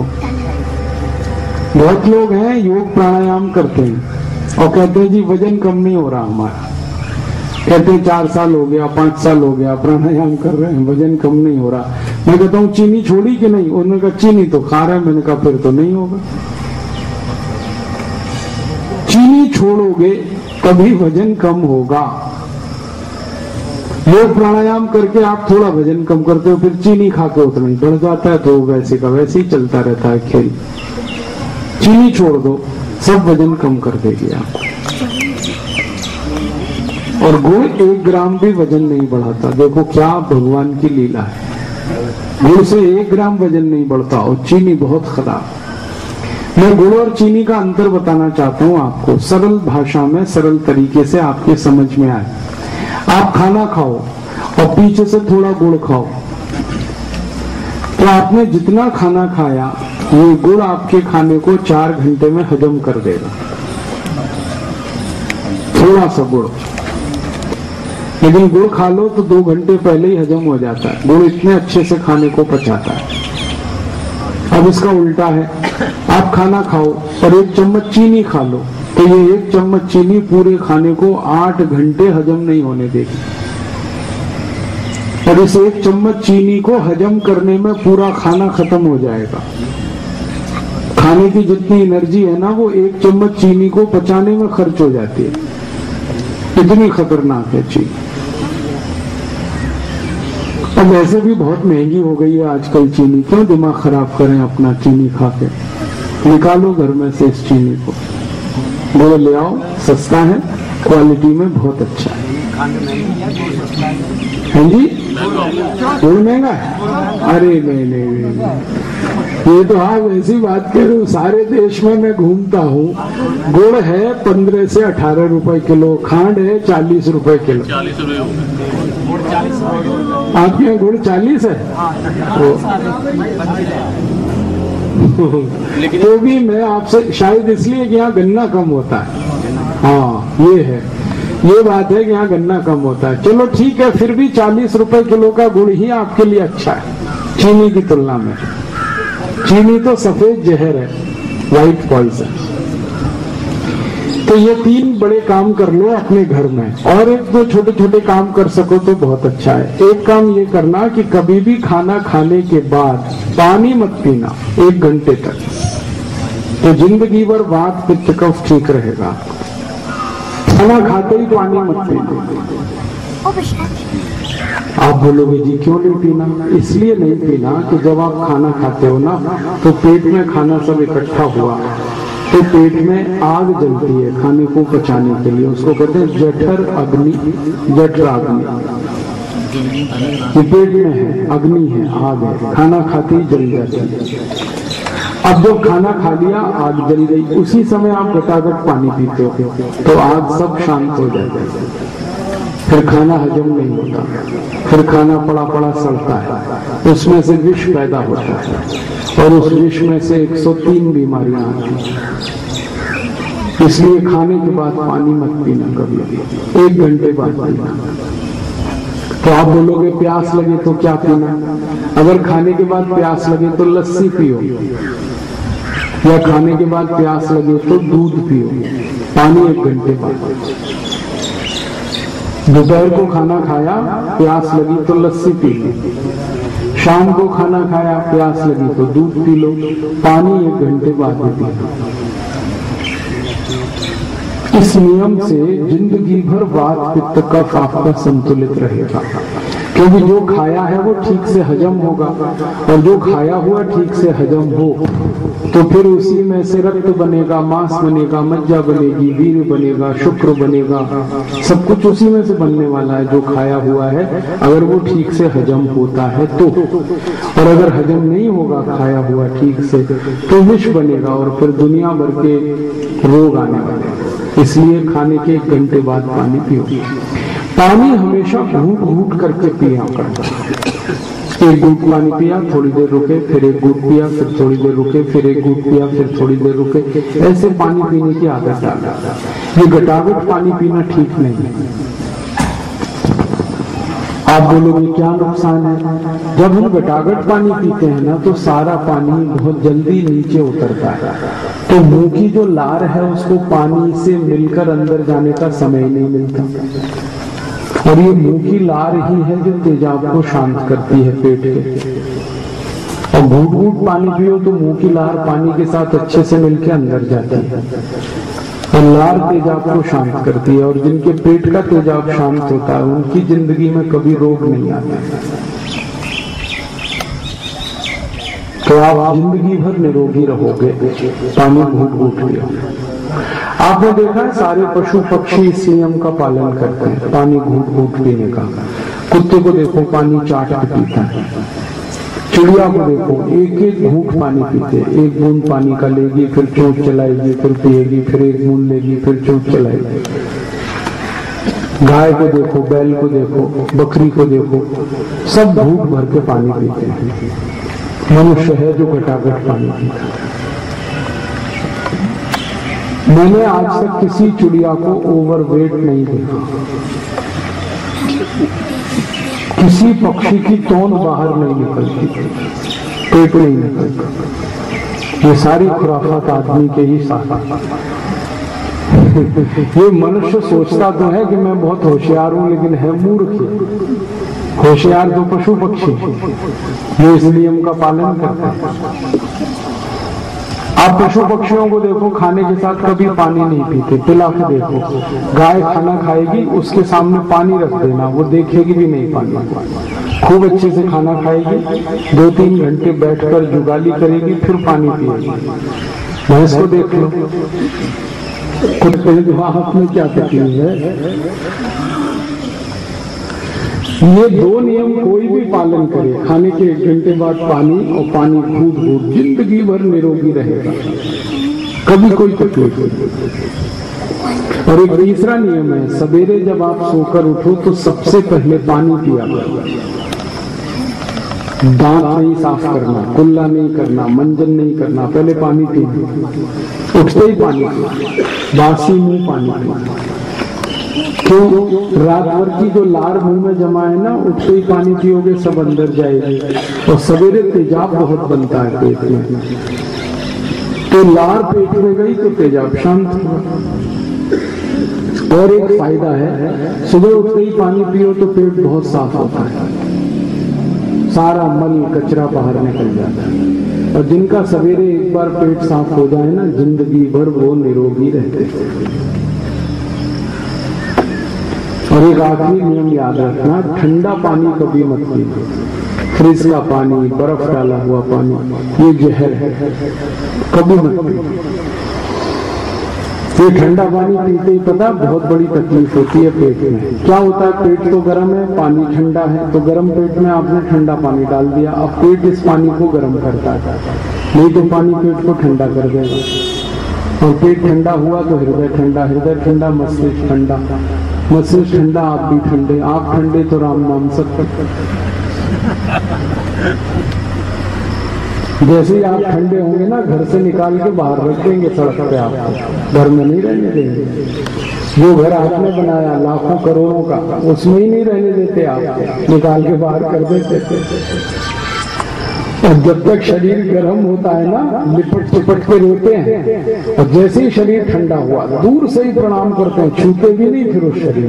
बहुत लोग हैं योग प्राणायाम करते हैं और कहते हैं जी वजन कम नहीं हो रहा हमारा। कहते हैं 4 साल हो गया, 5 साल हो गया, प्राणायाम कर रहे हैं, वजन कम नहीं हो रहा। मैं कहता हूँ चीनी छोड़ी कि नहीं? उन्होंने कहा चीनी तो खा रहे हैं। मैंने कहा फिर तो नहीं होगा। चीनी छोड़ोगे तभी वजन कम होगा। योग प्राणायाम करके आप थोड़ा वजन कम करते हो, फिर चीनी खा के उतना ही बढ़ जाता है, तो वैसे का वैसे ही चलता रहता है खेल। चीनी छोड़ दो, सब वजन कम कर देगी आप। और गुड़ 1 ग्राम भी वजन नहीं बढ़ाता। देखो क्या भगवान की लीला है। गुड़ से 1 ग्राम वजन नहीं बढ़ता और चीनी बहुत खराब। मैं गुड़ और चीनी का अंतर बताना चाहता हूँ आपको, सरल भाषा में, सरल तरीके से आपके समझ में आए। आप खाना खाओ और पीछे से थोड़ा गुड़ खाओ, तो आपने जितना खाना खाया ये गुड़ आपके खाने को 4 घंटे में हजम कर देगा। थोड़ा सा गुड़, लेकिन गुड़ खा लो तो 2 घंटे पहले ही हजम हो जाता है। गुड़ इतने अच्छे से खाने को पचाता है। अब इसका उल्टा है, आप खाना खाओ और 1 चम्मच चीनी खा लो, तो ये 1 चम्मच चीनी पूरे खाने को 8 घंटे हजम नहीं होने देगी। और इस 1 चम्मच चीनी को हजम करने में पूरा खाना खत्म हो जाएगा। खाने की जितनी एनर्जी है ना, वो 1 चम्मच चीनी को पचाने में खर्च हो जाती है। इतनी खतरनाक है चीनी। अब वैसे भी बहुत महंगी हो गई है आजकल चीनी, क्यों दिमाग खराब करें अपना चीनी खा के। निकालो घर में से इस चीनी को, वो ले आओ, सस्ता है, क्वालिटी में बहुत अच्छा है। हाँ जी, गुड़ महंगा है? अरे नहीं, ये तो आप ऐसी बात कह रहे हो। सारे देश में मैं घूमता हूँ, गुड़ है 15 से 18 रुपए किलो, खांड है 40 रुपए किलो। 40 आपके यहाँ गुड़ 40 है? तो भी मैं आपसे, शायद इसलिए कि यहाँ गन्ना कम होता है। हाँ ये है, ये बात है कि यहाँ गन्ना कम होता है। चलो ठीक है, फिर भी 40 रुपए किलो का गुड़ ही आपके लिए अच्छा है चीनी की तुलना में। चीनी तो सफेद जहर है, व्हाइट पॉइजन। तो ये 3 बड़े काम कर लो अपने घर में, और 1-2 छोटे छोटे काम कर सको तो बहुत अच्छा है। एक काम ये करना कि कभी भी खाना खाने के बाद पानी मत पीना 1 घंटे तक, तो जिंदगी भर वात पित्त कफ ठीक रहेगा। खाना खाते ही पानी मत पीना। आप बोलोगे जी क्यों नहीं पीना? इसलिए नहीं पीना कि जब आप खाना खाते हो ना, तो पेट में खाना सब इकट्ठा हुआ, तो पेट में आग जलती है खाने को पचाने के लिए। उसको कहते हैं जठर अग्नि, जठराग्नि। ये पेट में है, अग्नि है, आग है, खाना खाते ही जल जाती है। अब जब खाना खा लिया, आग जल गई, उसी समय आप घटाघट पानी पीते हो तो आग सब शांत हो जाता है। फिर खाना हजम नहीं होता, फिर खाना पड़ा पड़ा सड़ता है, उसमें से विष पैदा होता है और उस विष में से 103 बीमारियां आती हैं। इसलिए खाने के बाद पानी मत पीना कभी, 1 घंटे बाद पीना। तो आप बोलोगे प्यास लगे तो क्या पीना? अगर खाने के बाद प्यास लगे तो लस्सी पियो, या खाने के बाद प्यास लगे तो दूध पियो, पानी 1 घंटे बाद। दोपहर को खाना खाया, प्यास लगी तो लस्सी पी लो, शाम को खाना खाया, प्यास लगी तो दूध पी लो, पानी 1 घंटे बाद पी लो। इस नियम से जिंदगी भर वात पित्त कफ आपका संतुलित रहेगा। क्योंकि जो खाया है वो ठीक से हजम होगा, और जो खाया हुआ ठीक से हजम हो तो फिर उसी में से रक्त बनेगा, मांस बनेगा, मज्जा बनेगी, वीर्य बनेगा, शुक्र बनेगा, सब कुछ उसी में से बनने वाला है जो खाया हुआ है, अगर वो ठीक से हजम होता है तो। और अगर हजम नहीं होगा खाया हुआ ठीक से तो विष बनेगा और फिर दुनिया भर के रोग आने वाले। इसलिए खाने के 1 घंटे बाद पानी पियो। पानी हमेशा घूट घूट करके पिया करना। एक घूट पानी पिया, थोड़ी देर रुके, फिर एक घूट पिया, फिर थोड़ी देर रुके, फिर एक घूट पिया, फिर थोड़ी देर रुके, ऐसे पानी पीने की आदत डाला। ये गटागट पानी पीना ठीक नहीं है। आप बोलोगे क्या नुकसान है? जब हम गटागट पानी पीते हैं ना तो सारा पानी बहुत जल्दी नीचे उतरता है, तो मुंह की जो लार है उसको पानी से मिलकर अंदर जाने का समय नहीं मिलता, और ये मुंह की लार ही है जो तेजाब को शांत करती है पेट के। और घूट घूट पानी पियो तो मुंह की लार पानी के साथ अच्छे से मिलकर अंदर जाती है और लार तेजाब को शांत करती है, और जिनके पेट का तेजाब शांत होता है उनकी जिंदगी में कभी रोग नहीं आता। तो आप जिंदगी भर निरोगी रहोगे, पानी घूट घूट पियो। आपने देखा है सारे पशु पक्षी इस नियम का पालन करते हैं, पानी घूट घूट पीने का। कुत्ते को देखो पानी चाट के पीता है, चिड़िया को देखो एक एक घूट पानी पीते, एक बूंद पानी का लेगी, फिर चोंच चलाएगी, फिर पिएगी, फिर एक बूंद लेगी, फिर चोंच चलाएगी। गाय को देखो, बैल को देखो, बकरी को देखो, सब घूट भर के पानी पीते हैं। मनुष्य है जो घटाघट पानी पीता है। मैंने आज तक किसी चिड़िया को ओवरवेट नहीं देखा, किसी पक्षी की तौन बाहर नहीं निकलती, पेट नहीं निकलता। ये सारी खुराफात आदमी के ही साथ। ये मनुष्य सोचता तो है कि मैं बहुत होशियार हूं, लेकिन है मूर्ख। होशियार तो पशु पक्षी ये इस नियम का पालन करते हैं। आप पशु पक्षियों को देखो, खाने के साथ कभी पानी नहीं पीते, पिला के देखो। गाय खाना खाएगी, उसके सामने पानी रख देना, वो देखेगी भी नहीं पानी। खूब अच्छे से खाना खाएगी, 2-3 घंटे बैठकर जुगाली करेगी, फिर पानी पिएगी। भैंस को देख लो, कुत्ते जो आपने क्या तकलीफ है। ये 2 नियम कोई भी पालन करे, खाने के 1 घंटे बाद पानी, और पानी घूट घूट, जिंदगी भर निरोगी रहेगा, कभी कोई तकलीफ नहीं। और एक तीसरा नियम है, सवेरे जब आप सोकर उठो तो सबसे पहले पानी पिया करो। दांत नहीं साफ करना, कुल्ला नहीं करना, मंजन नहीं करना, पहले पानी पीना, उठते ही पानी पीना, बासी मुंह पानी पीना। क्यों? रात भर की जो लार मुंह में जमा है ना, उठते ही पानी पियोगे सब अंदर जाएगी, और सवेरे तेजाब बहुत बनता है पेट में, तो लार पेट में गई तो तेजाब शांत हुआ। और एक फायदा है, सुबह उठते ही पानी पियो तो पेट बहुत साफ होता है, सारा मल कचरा बाहर निकल जाता है। और जिनका सवेरे एक बार पेट साफ हो जाए ना, जिंदगी भर वो निरोगी रहते हैं। और एक आखिरी नियम याद रखना, ठंडा पानी कभी मत पीना। फ्रिज का पानी, बर्फ डाला हुआ पानी, ये जहर है, कभी मत पीना। ये ठंडा पानी पीते ही पता बहुत बड़ी तकलीफ होती है पेट में। क्या होता है, पेट तो गर्म है, पानी ठंडा है, तो गर्म पेट में आपने ठंडा पानी डाल दिया, अब पेट इस पानी को गर्म करता है, नहीं तो पानी पेट को ठंडा कर देगा। और पेट ठंडा हुआ तो हृदय ठंडा, हृदय ठंडा मस्तिष्क ठंडा, मस्तिष्क ठंडा आप भी ठंडे, आप ठंडे तो राम नाम सब। जैसे ही आप ठंडे होंगे ना, घर से निकाल के बाहर रख देंगे सड़क पे, आपको घर में नहीं रहने देंगे। जो घर आपने बनाया लाखों करोड़ों का, उसमें ही नहीं रहने देते, आप निकाल के बाहर कर देते। और जब तक शरीर गर्म होता है ना, लिपट चिपट के रोते हैं, और जैसे ही शरीर ठंडा हुआ दूर से ही प्रणाम करते हैं, छूते भी नहीं फिर उस शरीर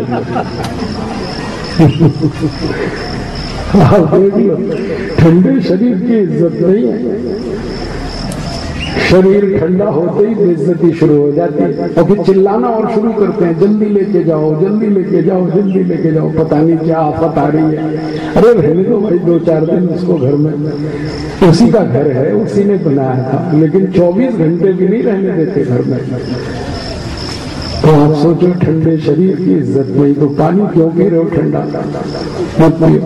आप देख लो, ठंडे शरीर की इज्जत नहीं है। शरीर ठंडा होते ही बेइज्जती शुरू हो जाती है और फिर चिल्लाना और शुरू करते हैं, जल्दी लेके जाओ, जल्दी लेके जाओ, जल्दी लेके जाओ, पता नहीं क्या आफत आ रही है। अरे रहने दो भाई 2-4 दिन उसको घर में, उसी का घर है, उसी ने बनाया था, लेकिन 24 घंटे भी नहीं रहने देते घर में। तो आप सोचो ठंडे शरीर की इज्जत नहीं तो पानी क्यों पी रहे हो ठंडा, मत पियो।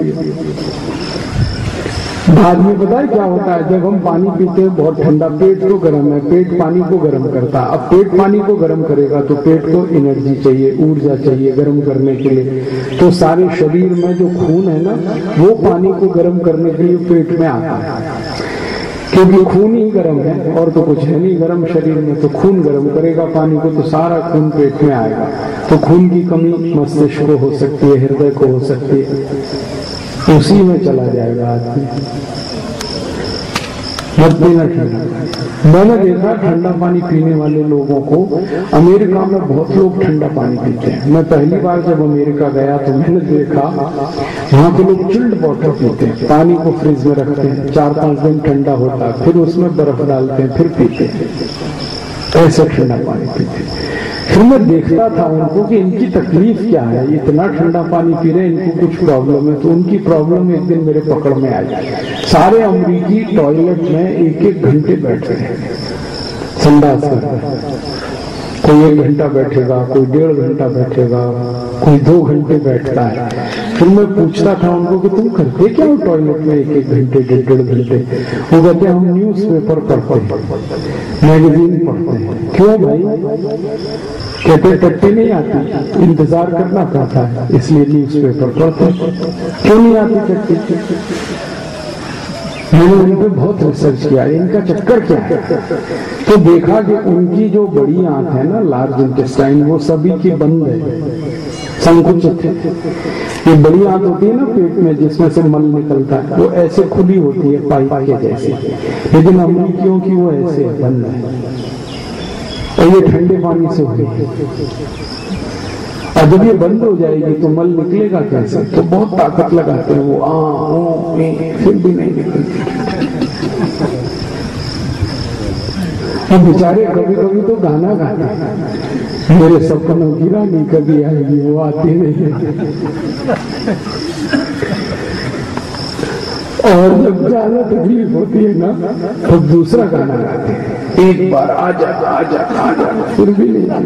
बाद में पता है क्या होता है, जब हम पानी पीते हैं बहुत ठंडा, पेट तो गर्म है, पेट पानी को गर्म करता है। अब पेट पानी को गर्म करेगा तो पेट को एनर्जी चाहिए, ऊर्जा चाहिए गर्म करने के लिए। तो सारे शरीर में जो खून है ना, वो पानी को गर्म करने के लिए पेट में आता है, क्योंकि खून ही गर्म है और तो कुछ है नहीं गर्म शरीर में। तो खून गर्म करेगा पानी को, तो सारा खून पेट में आएगा। तो खून की कमी मस्तिष्क को हो सकती है, हृदय को हो सकती है, उसी में चला जाएगा आदमी। मत पीना ठंडा। मैंने देखा ठंडा पानी पीने वाले लोगों को, अमेरिका में बहुत लोग ठंडा पानी पीते हैं। मैं पहली बार जब अमेरिका गया तो मैंने देखा वहां के लोग चिल्ड वाटर पीते हैं, पानी को फ्रिज में रखते हैं, 4-5 दिन ठंडा होता है, फिर उसमें बर्फ डालते हैं, फिर पीते हैं, ऐसे ठंडा पानी पीते हैं। फिर मैं देखता था उनको कि इनकी तकलीफ क्या है, इतना ठंडा पानी पी रहे, इनको कुछ प्रॉब्लम है। तो उनकी प्रॉब्लम एक दिन मेरे पकड़ में आई। सारे अमरीकी टॉयलेट में 1-1 घंटे बैठते हैं संडास करते हैं। कोई 1 घंटा बैठेगा, कोई 1.5 घंटा बैठेगा, कोई 2 घंटे बैठता है। फिर मैं पूछता था उनको कि तुम करते क्या हो टॉयलेट में 1-1 घंटे, 1.5 घंटे? वो कहते हम न्यूज़पेपर पढ़ते हैं, मैगजीन पढ़ते हैं। क्यों भाई? कहते टट्टी नहीं आती, इंतजार करना पड़ता है, इसलिए न्यूज़पेपर पढ़ते हैं। क्यों नहीं आती टट्टी? मैंने उन पर बहुत रिसर्च किया, इनका चक्कर क्या है। तो देखा कि उनकी जो बड़ी आंत है ना, लार्ज इंटेस्टाइन, वो सभी की बंद है, संकुचित है। ये बड़ी आंत होती है ना पेट में, जिसमें से मल निकलता है, वो ऐसे खुली होती है पाइप के जैसे, लेकिन अमरीकियों की वो ऐसे बंद है। और ये ठंडे पानी से होगी, और जब ये बंद हो जाएगी तो मल निकलेगा कैसे? तो बहुत ताकत लगाते हैं वो, फिर भी नहीं निकलती। अब बेचारे कभी कभी तो गाना गाते हैं, मेरे सपनों की रानी कभी आएगी, वो आती नहीं है। और जब ज्यादा तकलीफ होती है ना, तो दूसरा गाना गाते हैं, एक बार आजा आजा आजा, फिर भी नहीं आती।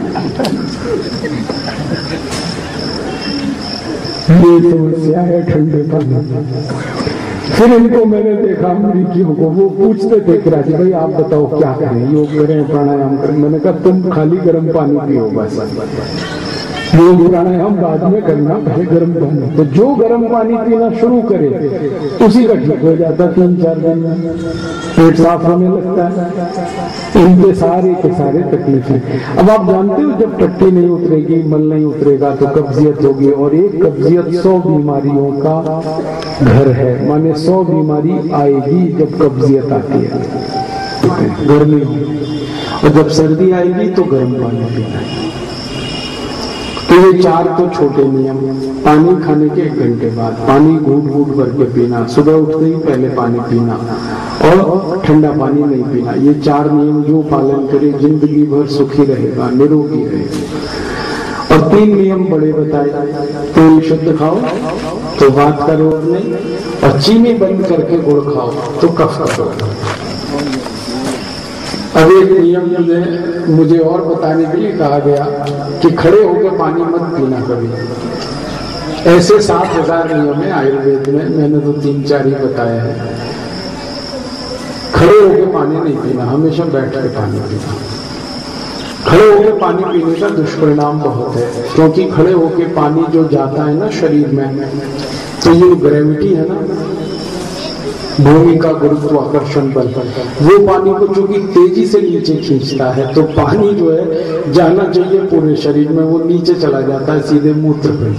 ये समस्या है ठंडे पानी। फिर इनको मैंने देखा अमरीकियों को, वो पूछते थे किराची भाई आप बताओ क्या करें, योग करें, प्राणायाम करें? मैंने कहा तुम खाली गर्म पानी पियो बस, योग प्राणायाम बाद में करना, पहले गर्म पानी। तो जो गर्म पानी पीना शुरू करे उसी का ठीक हो जाता, 3-4 दिन में पेट साफ होने लगता है। इनके सारे के सारे तकलीफें। अब आप जानते हो जब टट्टी नहीं उतरेगी, मल नहीं उतरेगा तो कब्जियत होगी, और एक कब्जियत 100 बीमारियों का घर है। माने 100 बीमारी आएगी जब कब्जियत आती है, गर्मी हो, और जब सर्दी आएगी तो गर्म पानी पीना है। तो ये 4 तो छोटे नियम। पानी खाने के 1 घंटे बाद पानी घूट घूट भर के पीना, सुबह उठते ही पहले पानी पीना, और ठंडा पानी नहीं पीना। ये 4 नियम जो पालन करे जिंदगी भर सुखी रहेगा, निरोगी रहेगा। और 3 नियम बड़े बताए, तेल शुद्ध खाओ तो वात का रोग नहीं, और चीनी बंद करके गुड़ खाओ तो कफ का रोग। अब एक नियम मुझे और बताने के लिए कहा गया कि खड़े होकर पानी मत पीना कभी। ऐसे 7000 नियम है आयुर्वेद में, मैंने तो 3-4 ही बताया है। खड़े होकर पानी नहीं पीना, हमेशा बैठ के पानी पीना। खड़े होकर पानी पीने का दुष्परिणाम बहुत है, क्योंकि खड़े होकर पानी जो जाता है ना शरीर में, तो ये ग्रेविटी है ना, भूमि का गुरुत्वाकर्षण बल, वो पानी को चूंकि तेजी से नीचे खींचता है, तो पानी जो है जाना चाहिए पूरे शरीर में, वो नीचे चला जाता है सीधे मूत्र पिंड।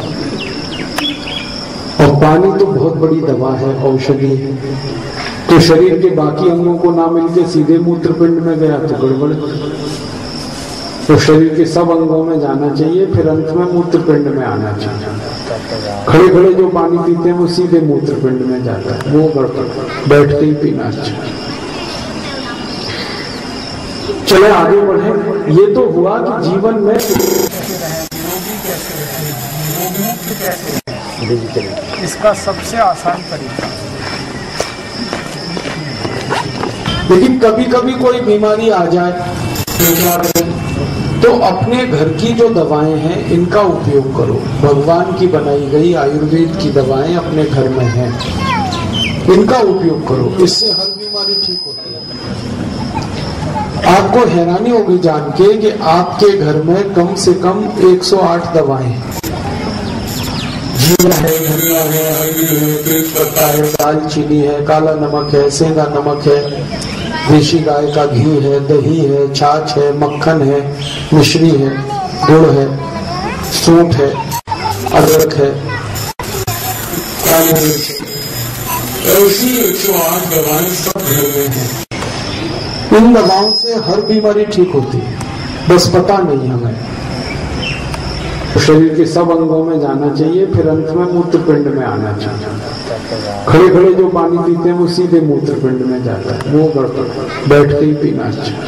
और पानी तो बहुत बड़ी दवा है, औषधि है। तो शरीर के बाकी अंगों को ना मिलके सीधे मूत्र पिंड में गया तो गड़बड़। तो शरीर के सब अंगों में जाना चाहिए, फिर अंत में मूत्र पिंड में आना चाहिए। खड़े खड़े जो पानी पीते हैं वो सीधे मूत्र पिंड में जाता है, वो गड़बड़। बैठ के ही पीना अच्छा। चले आगे बढ़े। ये तो हुआ कि जीवन में इसका सबसे आसान तरीका। लेकिन कभी कभी कोई बीमारी आ जाए तो अपने घर की जो दवाएं हैं इनका उपयोग करो। भगवान की बनाई गई आयुर्वेद की दवाएं अपने घर में हैं, इनका उपयोग करो, इससे हर बीमारी ठीक होती है। आपको हैरानी होगी जान के कि आपके घर में कम से कम 108 दवाएं हैं। जीरा है, धनिया है, हल्दी है, तेज पत्ता है, दालचीनी है, काला नमक है, सेंधा नमक है, देशी गाय का घी है, दही है, छाछ है, मक्खन है, मिश्री है, गुड़ है, सूंठ है, अदरक है, काली मिर्च है। ऐसी 108 दवाएं सब घर में हैं। इन दवाओं से हर बीमारी ठीक होती है, बस पता नहीं हमें। शरीर के सब अंगों में जाना चाहिए, फिर अंत में मूत्रपिंड में आना चाहिए। खड़े खड़े जो पानी पीते हैं वो सीधे मूत्रपिंड में जाता है, वो गड़बड़, बैठ के ही पीना चाहिए।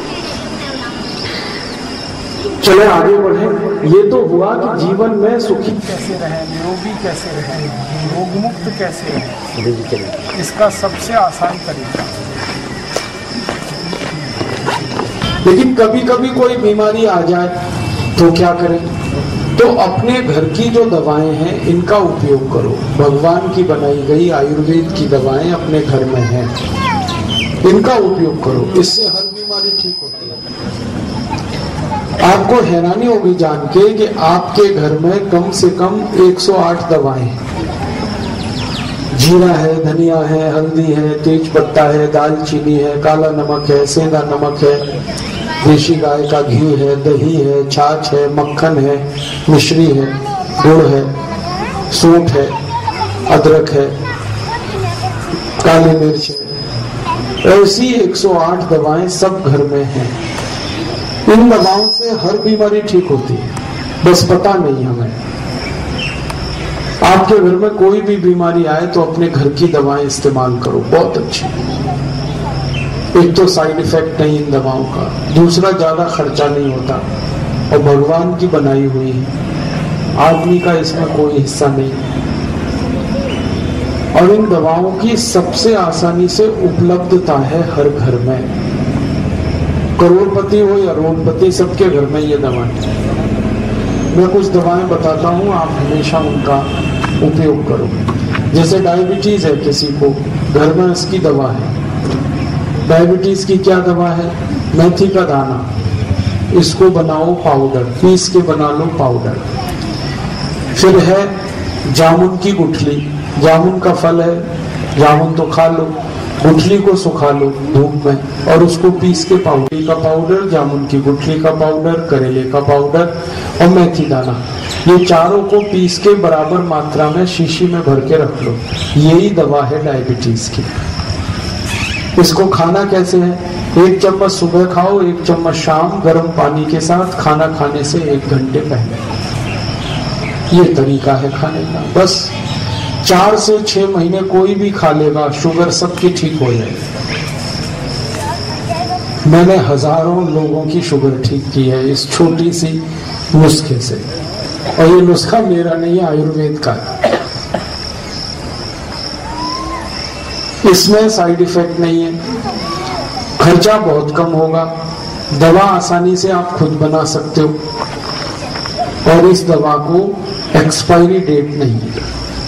चले आगे बढ़े। ये तो हुआ कि जीवन में सुखी कैसे रहें, निरोगी कैसे रहें, रोग मुक्त कैसे रहें, इसका सबसे आसान तरीका। लेकिन कभी कभी कोई बीमारी आ जाए तो क्या करें? तो अपने घर की जो दवाएं हैं इनका उपयोग करो। भगवान की बनाई गई आयुर्वेद की दवाएं अपने घर में हैं, इनका उपयोग करो, इससे हर बीमारी ठीक होती है। आपको हैरानी होगी जान के कि आपके घर में कम से कम 108 दवाएं हैं। जीरा है, धनिया है, हल्दी है, तेज पत्ता है, दालचीनी है, काला नमक है, सेंधा नमक है, देशी गाय का घी है, दही है, छाछ है, मक्खन है, मिश्री है, गुड़ है, सूंठ है, अदरक है, काली मिर्च है। ऐसी 108 दवाएं सब घर में हैं। इन दवाओं से हर बीमारी ठीक होती है, बस पता नहीं हमें। आपके घर में कोई भी बीमारी आए तो अपने घर की दवाएं इस्तेमाल करो, बहुत अच्छी। एक तो साइड इफेक्ट नहीं इन दवाओं का, दूसरा ज्यादा खर्चा नहीं होता और भगवान की बनाई हुई है, आदमी का इसमें कोई हिस्सा नहीं। और इन दवाओं की सबसे आसानी से उपलब्धता है हर घर में। करोड़पति हो या रोडपति, सबके घर में ये दवाएं। मैं कुछ दवाएं बताता हूँ, आप हमेशा उनका उपयोग करो। जैसे डायबिटीज है किसी को, घर में इसकी दवा है। डायबिटीज की क्या दवा है? मेथी का दाना, इसको बनाओ पाउडर, पीस के बना लो पाउडर। फिर है जामुन की गुठली, जामुन का फल है, जामुन तो खा लो, गुठली को सुखा लो धूप में और उसको पीस के पाउडर का पाउडर, जामुन की गुठली का पाउडर, करेले का पाउडर और मेथी दाना, ये चारों को पीस के बराबर मात्रा में शीशी में भर के रख लो। यही दवा है डायबिटीज की। इसको खाना कैसे है? 1 चम्मच सुबह खाओ, 1 चम्मच शाम, गर्म पानी के साथ, खाना खाने से 1 घंटे पहले। ये तरीका है खाने का। बस 4 से 6 महीने कोई भी खा लेगा, शुगर सबकी ठीक हो जाएगी। मैंने हजारों लोगों की शुगर ठीक की है इस छोटी सी नुस्खे से, और ये नुस्खा मेरा नहीं है, आयुर्वेद का। इसमें साइड इफेक्ट नहीं है, खर्चा बहुत कम होगा, दवा आसानी से आप खुद बना सकते हो, और इस दवा को एक्सपायरी डेट नहीं है,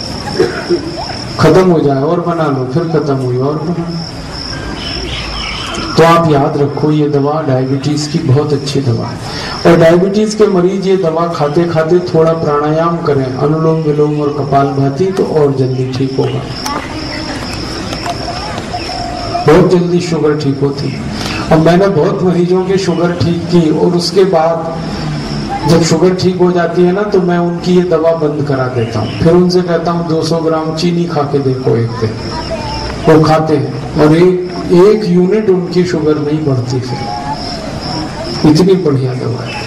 खत्म हो जाए और बना लो, फिर खत्म हुई और बना लो। तो आप याद रखो, ये दवा डायबिटीज की बहुत अच्छी दवा है। और डायबिटीज के मरीज ये दवा खाते खाते थोड़ा प्राणायाम करें, अनुलोम विलोम और कपालभाति, तो और जल्दी ठीक होगा। बहुत जल्दी शुगर ठीक होती है। और मैंने बहुत मरीजों की शुगर ठीक की, और उसके बाद जब शुगर ठीक हो जाती है ना, तो मैं उनकी ये दवा बंद करा देता हूँ। फिर उनसे कहता हूँ 200 ग्राम चीनी खा के देखो एक दिन, वो खाते हैं और एक यूनिट उनकी शुगर नहीं बढ़ती। फिर इतनी बढ़िया दवा है,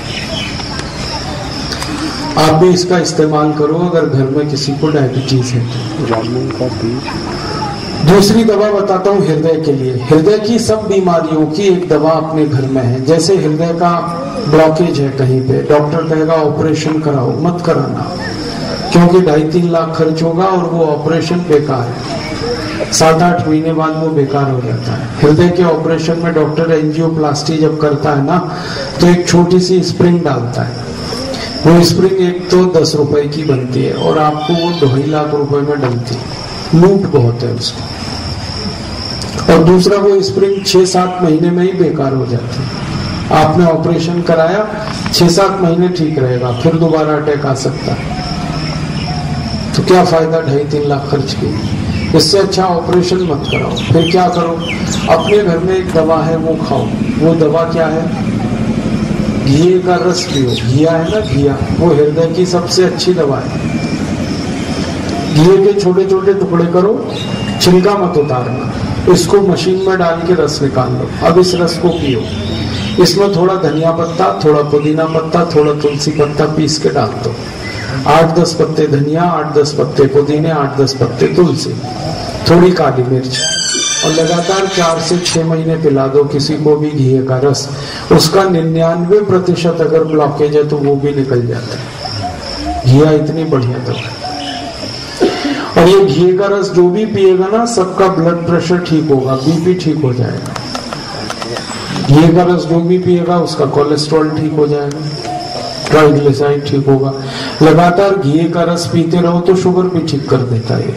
आप भी इसका इस्तेमाल करो अगर घर में किसी को डायबिटीज है। जामुन का बीज दूसरी दवा बताता हूँ हृदय के लिए। हृदय की सब बीमारियों की एक दवा अपने घर में है। जैसे हृदय का ब्लॉकेज है कहीं पे, डॉक्टर कहेगा ऑपरेशन कराओ, मत कराना, क्योंकि 2.5-3 लाख खर्च होगा और वो ऑपरेशन बेकार है। 7-8 महीने बाद वो बेकार हो जाता है। हृदय के ऑपरेशन में डॉक्टर एंजियोप्लास्टी जब करता है ना, तो एक छोटी सी स्प्रिंग डालता है। वो स्प्रिंग एक तो 10 रुपए की बनती है और आपको वो 2.5 लाख रुपए में डलती है। लूट बहुत है उसको। और दूसरा, वो स्प्रिंग 6-7 महीने में ही बेकार हो जाती है। आपने ऑपरेशन कराया, 6-7 महीने ठीक रहेगा, फिर दोबारा अटैक आ सकता है। तो क्या फायदा 2.5-3 लाख खर्च की। इससे अच्छा ऑपरेशन मत कराओ। फिर क्या करो, अपने घर में एक दवा है वो खाओ। वो दवा क्या है? घी का रस पियो। घिया है ना, घिया, वो हृदय की सबसे अच्छी दवा है। घी के छोटे छोटे टुकड़े करो, छिलका मत उतारना, इसको मशीन में डाल के रस निकाल लो। अब इस रस को पियो। इसमें थोड़ा धनिया पत्ता, थोड़ा पुदीना पत्ता, थोड़ा तुलसी पत्ता पीस के डाल दो। 8-10 पत्ते धनिया, 8-10 पत्ते पुदीने, 8-10 पत्ते तुलसी, थोड़ी काली मिर्च, और लगातार 4 से 6 महीने पिला दो किसी को भी घी का रस। उसका 99% अगर ब्लॉकेज है तो वो भी निकल जाता है। घिया इतनी बढ़िया दवा है। और ये घी का रस जो भी पिएगा ना, सबका ब्लड प्रेशर ठीक होगा, बीपी ठीक हो जाएगा। घी का रस जो भी पिएगा उसका कोलेस्ट्रॉल ठीक हो जाएगा, ट्राइग्लिसराइड ठीक होगा। लगातार घी का रस पीते रहो तो शुगर भी ठीक कर देता है।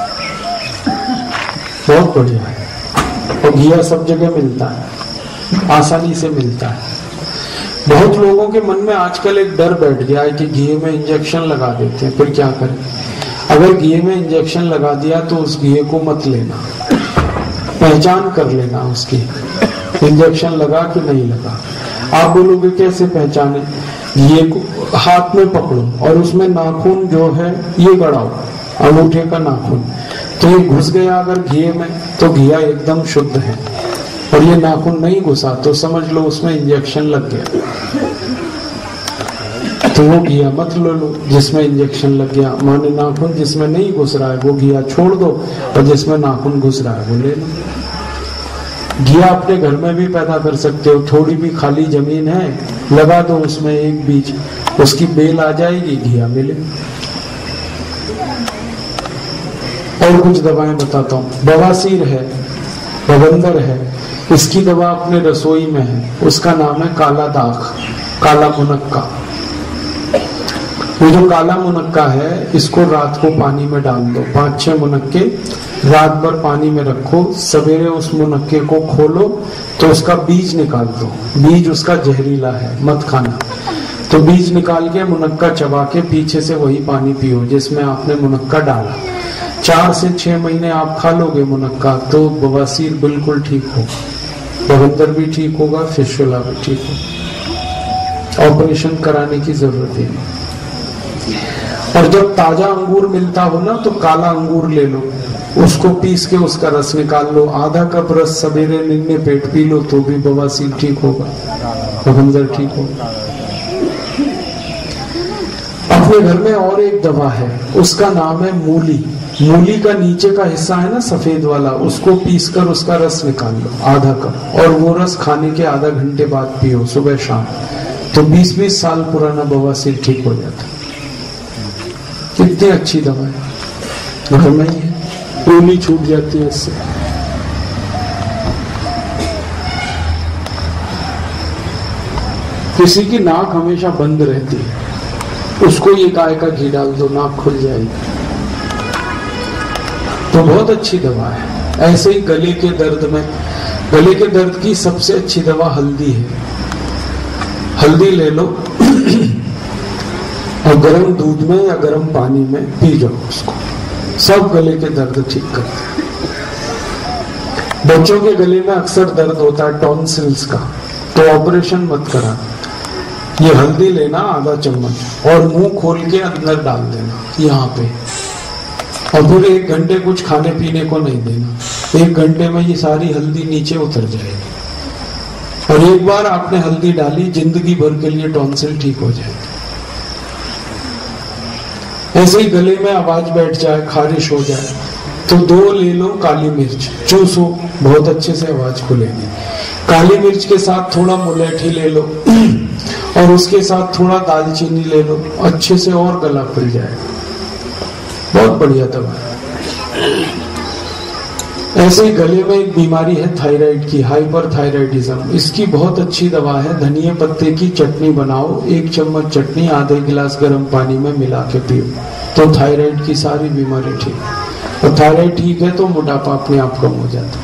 बहुत बढ़िया है। और घिया सब जगह मिलता है, आसानी से मिलता है। बहुत लोगों के मन में आजकल एक डर बैठ गया है कि घी में इंजेक्शन लगा देते हैं। फिर क्या करें? अगर घी में इंजेक्शन लगा दिया तो उस घी को मत लेना, पहचान कर लेना उसकी, इंजेक्शन लगा कि नहीं लगा। आप बोलोगे कैसे पहचाने? घी को हाथ में पकड़ो और उसमें नाखून जो है ये गड़ाओ, अंगूठे का नाखून, तो ये घुस गया अगर घी में तो घिया एकदम शुद्ध है। और ये नाखून नहीं घुसा तो समझ लो उसमें इंजेक्शन लग गया। तो वो घिया मत लो जिसमें इंजेक्शन लग गया। माने नाखून जिसमें नहीं घुस रहा है वो घिया छोड़ दो, और जिसमें नाखून घुस रहा है वो ले लो। घिया अपने घर में भी पैदा कर सकते हो। थोड़ी भी खाली जमीन है, लगा दो उसमें एक बीज, उसकी बेल आ जाएगी, घिया मिले। और कुछ दवाएं बताता हूँ। बवासीर है, बवंदर है, इसकी दवा अपने रसोई में है। उसका नाम है काला दाग, काला मुनक्का। ये जो काला मुनक्का है, इसको रात को पानी में डाल दो। 5-6 मुनक्के रात भर पानी में रखो। सवेरे उस मुनक्के को खोलो तो उसका बीज निकाल दो। बीज उसका जहरीला है, मत खाना। तो बीज निकाल के मुनक्का चबा के पीछे से वही पानी पियो जिसमें आपने मुनक्का डाला। 4 से 6 महीने आप खा लोगे मुनक्का तो बवासीर बिल्कुल ठीक होगा, बवंदर भी ठीक होगा, फिस्टुला भी ठीक होगा। ऑपरेशन कराने की जरूरत नहीं। और जब ताजा अंगूर मिलता हो ना तो काला अंगूर ले लो, उसको पीस के उसका रस निकाल लो। आधा कप रस सवेरे निन्ने पेट पी लो तो भी बवासीर ठीक होगा, बवंदर ठीक होगा। अपने घर में और एक दवा है, उसका नाम है मूली। मूली का नीचे का हिस्सा है ना सफेद वाला, उसको पीसकर उसका रस निकाल लो आधा कप, और वो रस खाने के आधा घंटे बाद पियो सुबह शाम। तो 20-20 साल पुराना बवासीर ठीक हो जाता। कितनी अच्छी दवा है, घर में ही है, मूली छूट जाती है इससे। किसी की नाक हमेशा बंद रहती है, उसको ये गाय का घी डाल दो, नाक खुल जाएगी। तो बहुत अच्छी दवा है। ऐसे ही गले के दर्द में, गले के दर्द की सबसे अच्छी दवा हल्दी है। हल्दी ले लो और गर्म दूध में या गर्म पानी में पी जाओ उसको, सब गले के दर्द ठीक करते हैं। बच्चों के गले में अक्सर दर्द होता है टॉन्सिल्स का, तो ऑपरेशन मत करा। ये हल्दी लेना आधा चम्मच और मुंह खोल के अंदर डाल देना यहाँ पे, और फिर 1 घंटे कुछ खाने पीने को नहीं देना। 1 घंटे में ये सारी हल्दी नीचे उतर जाएगी। और एक बार आपने हल्दी डाली, जिंदगी भर के लिए टॉन्सिल ठीक हो जाएगी। ऐसे ही गले में आवाज बैठ जाए, खारिश हो जाए, तो 2 ले लो काली मिर्च, चूसो, बहुत अच्छे से आवाज खुलेगी। काली मिर्च के साथ थोड़ा मुलैठी ले लो और उसके साथ थोड़ा दालचीनी ले लो, अच्छे से और गला खुल जाएगा। बहुत बढ़िया दवा है। ऐसे ही गले में एक बीमारी है थायराइड की, हाइपरथायराइडिज्म, इसकी बहुत अच्छी दवा है। धनिया पत्ते की चटनी बनाओ, 1 चम्मच चटनी आधे गिलास गर्म पानी में मिला के पियो, तो थायराइड की सारी बीमारी ठीक। और थायराइड ठीक है तो मोटापा अपने आप कम हो जाता है।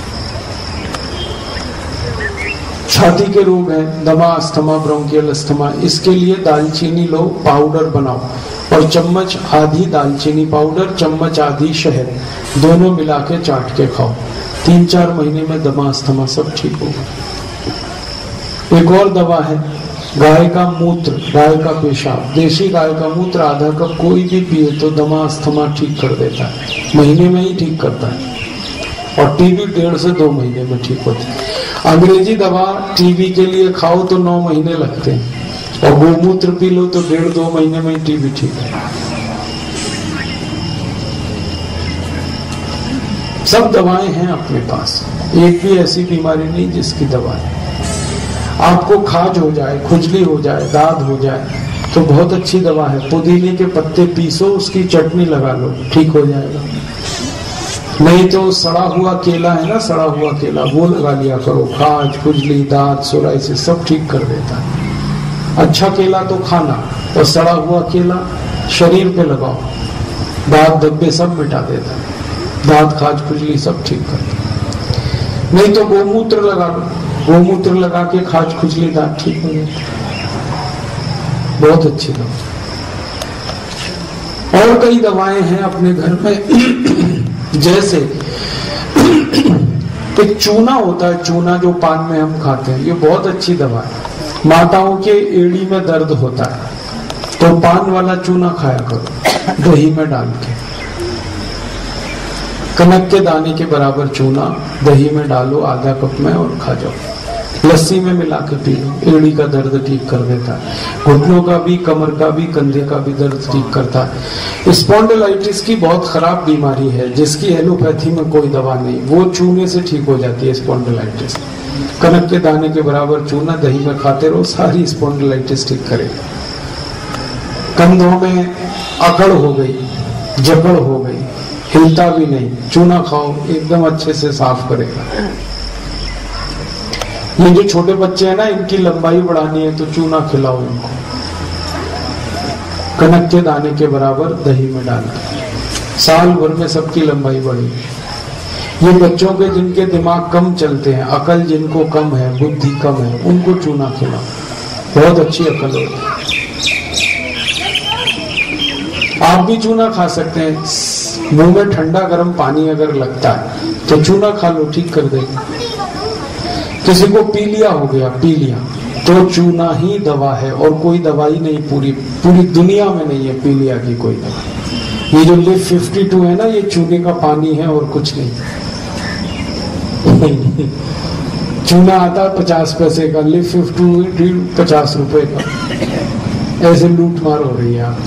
छाती के रोग हैं, दमा, अस्थमा, ब्रोंकियल अस्थमा, इसके लिए दालचीनी लो, पाउडर बनाओ और चम्मच आधी दालचीनी पाउडर, चम्मच आधी शहद, दोनों मिला के चाट के खाओ। 3-4 महीने में दमा, अस्थमा सब ठीक होगा। एक और दवा है गाय का मूत्र, गाय का पेशाब, देशी गाय का मूत्र आधा कप कोई भी पिए तो दमा, अस्थमा ठीक कर देता है, महीने में ही ठीक करता है। और टीबी 1.5 से 2 महीने में ठीक होती है। अंग्रेजी दवा टीबी के लिए खाओ तो 9 महीने लगते हैं और गोमूत्र पी लो तो 1.5-2 महीने में ही टीबी ठीक है। सब दवाएं हैं अपने पास, एक भी ऐसी बीमारी नहीं जिसकी दवा है। आपको खाज हो जाए, खुजली हो जाए, दाद हो जाए तो बहुत अच्छी दवा है, पुदीने के पत्ते पीसो, उसकी चटनी लगा लो, ठीक हो जाएगा। नहीं तो सड़ा हुआ केला है ना, सड़ा हुआ केला वो लगा लिया करो, खाज, खुजली, दांत, सोराइसिस सब ठीक कर देता है। अच्छा केला तो खाना और सड़ा हुआ केला शरीर पे लगाओ, दांत धब्बे सब मिटा देता है, दांत, खाज, खुजली सब ठीक करता है। नहीं तो गोमूत्र लगा लो, गोमूत्र लगा के खाज, खुजली, दांत ठीक हो जाता है। बहुत अच्छी दवा। और कई दवाएं हैं अपने घर में जैसे एक चूना होता है, चूना जो पान में हम खाते हैं, ये बहुत अच्छी दवा है। माताओं के एड़ी में दर्द होता है तो पान वाला चूना खाया करो, दही में डाल के, कनक के दाने के बराबर चूना दही में डालो आधा कप में और खा जाओ। लस्सी में मिला के पी लो, एड़ी का दर्द ठीक कर देता है, घुटनों का भी, कमर का भी, कंधे का भी दर्द ठीक करता है। स्पॉन्डिलाइटिस की बहुत खराब बीमारी है जिसकी एलोपैथी में कोई दवा नहीं, वो चूने से ठीक हो जाती है स्पॉन्डिलाइटिस। कनक के दाने के बराबर चूना दही में खाते रहो, सारी स्पॉन्डिलाइटिस ठीक करेगा। कंधों में अकड़ हो गई, जकड़ हो गई, हिलता भी नहीं, चूना खाओ, एकदम अच्छे से साफ करेगा। ये जो छोटे बच्चे हैं ना, इनकी लंबाई बढ़ानी है तो चूना खिलाओ इनको, कनक के दाने के बराबर दही में डाल के, साल भर में सबकी लंबाई बढ़ेगी। ये बच्चों के जिनके दिमाग कम चलते हैं, अकल जिनको कम है, बुद्धि कम है, उनको चूना खिलाओ, बहुत अच्छी अकल होती है। आप भी चूना खा सकते हैं, मुंह में ठंडा गर्म पानी अगर लगता है तो चूना खा लो, ठीक कर देगा। किसी को पीलिया हो गया, पीलिया, तो चूना ही दवा है और कोई दवाई नहीं, पूरी दुनिया में नहीं है पीलिया की कोई दवा। ये जो लिव 52 है ना, ये चूने का पानी है और कुछ नहीं। चूना आता है 50 पैसे का, लिव 52 50 रुपए का, ऐसे लूट मार हो रही है आप।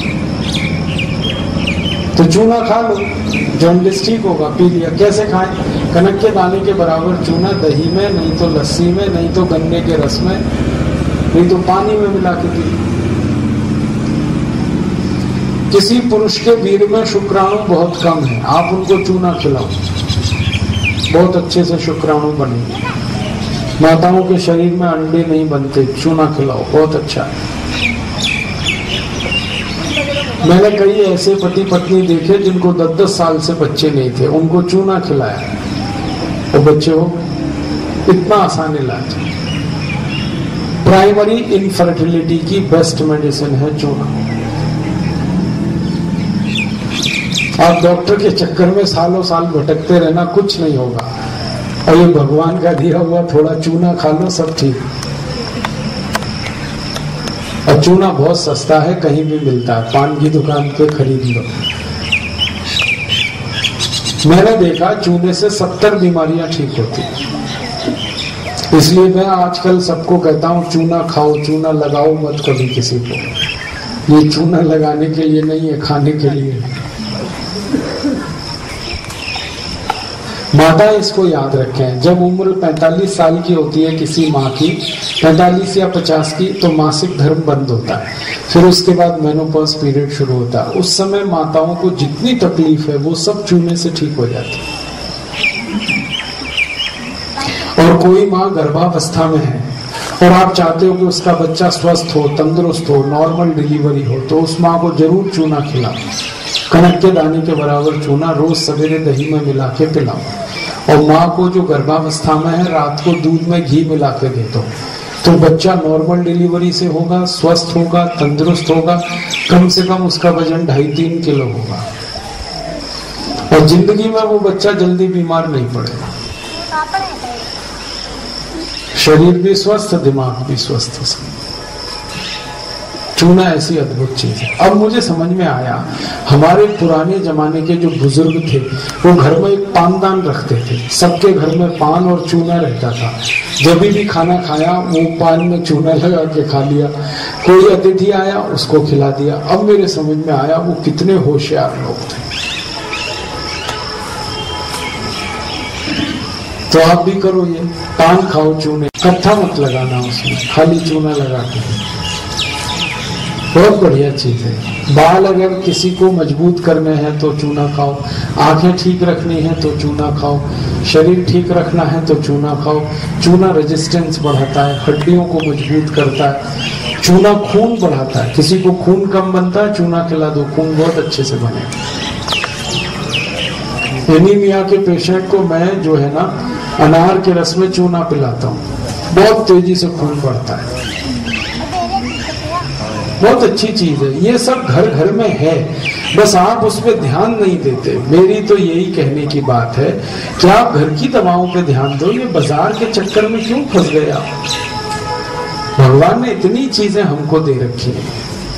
तो चूना खा लो, जॉन्डिस ठीक होगा। पीलिया कैसे खाएं? कनक के दाने के बराबर चूना दही में, नहीं तो लस्सी में, नहीं तो गन्ने के रस में, नहीं तो पानी में मिला के पी। किसी पुरुष के वीर में शुक्राणु बहुत कम है, आप उनको चूना खिलाओ, बहुत अच्छे से शुक्राणु बनेंगे। माताओं के शरीर में अंडे नहीं बनते, चूना खिलाओ, बहुत अच्छा है। मैंने कई ऐसे पति पत्नी देखे जिनको 10-10 साल से बच्चे नहीं थे, उनको चूना खिलाया और बच्चे हो। इतना आसान इलाज। प्राइमरी इनफर्टिलिटी की बेस्ट मेडिसिन है चूना। आप डॉक्टर के चक्कर में सालों साल भटकते रहना, कुछ नहीं होगा। और ये भगवान का दिया हुआ थोड़ा चूना खा लो, सब ठीक। और चूना बहुत सस्ता है, कहीं भी मिलता है, पान की दुकान पे खरीद लो। मैंने देखा चूने से 70 बीमारियां ठीक होती हैं। इसलिए मैं आजकल सबको कहता हूँ चूना खाओ, चूना लगाओ मत कभी किसी को। ये चूना लगाने के लिए नहीं है, खाने के लिए। माता इसको याद रखें, जब उम्र 45 साल की होती है किसी माँ की, 45 या 50 की, तो मासिक धर्म बंद होता है। फिर उसके बाद मेनोपॉज पीरियड शुरू होता है। उस समय माताओं को जितनी तकलीफ है वो सब चूने से ठीक हो जाती है। और कोई माँ गर्भावस्था में है और आप चाहते हो कि उसका बच्चा स्वस्थ हो, तंदुरुस्त हो, नॉर्मल डिलीवरी हो, तो उस माँ को जरूर चूना खिलाओ। कनक के दाने के बराबर चूना रोज सवेरे दही में मिला के पिलाओ। और माँ को जो गर्भावस्था में है रात को दूध में घी मिला के दे दो, तो बच्चा नॉर्मल डिलीवरी से होगा, स्वस्थ होगा, तंदुरुस्त होगा। कम से कम उसका वजन 2.5-3 किलो होगा और जिंदगी में वो बच्चा जल्दी बीमार नहीं पड़ेगा। शरीर भी स्वस्थ, दिमाग भी स्वस्थ हो सकता। चूना ऐसी अद्भुत चीज है। अब मुझे समझ में आया, हमारे पुराने जमाने के जो बुजुर्ग थे वो घर में एक पानदान रखते थे। सबके घर में पान और चूना रहता था। जब भी खाना खाया वो पान में चूना लगा के खा लिया। कोई अतिथि आया उसको खिला दिया। अब मेरे समझ में आया वो कितने होशियार लोग थे। तो आप भी करो ये, पान खाओ, चूने, कत्था मत लगाना उसमें, खाली चूना लगा के। बहुत बढ़िया चीज है। बाल अगर किसी को मजबूत करने हैं तो चूना खाओ, आंखें ठीक रखनी है तो चूना खाओ, शरीर ठीक रखना है तो चूना खाओ। चूना रेजिस्टेंस बढ़ाता है, हड्डियों को मजबूत करता है। चूना खून बढ़ाता है, किसी को खून कम बनता है, चूना खिला दो, खून बहुत अच्छे से बनेगा। एनीमिया के पेशेंट को मैं जो है ना अनार के रस में चूना पिलाता हूँ, बहुत तेजी से खून बढ़ता है। बहुत अच्छी चीज है। ये सब घर घर में है, बस आप उस पर ध्यान नहीं देते। मेरी तो यही कहने की बात है कि आप घर की दवाओं पे ध्यान दो, ये बाजार के चक्कर में क्यों फंस गए आप। भगवान ने इतनी चीजें हमको दे रखी है,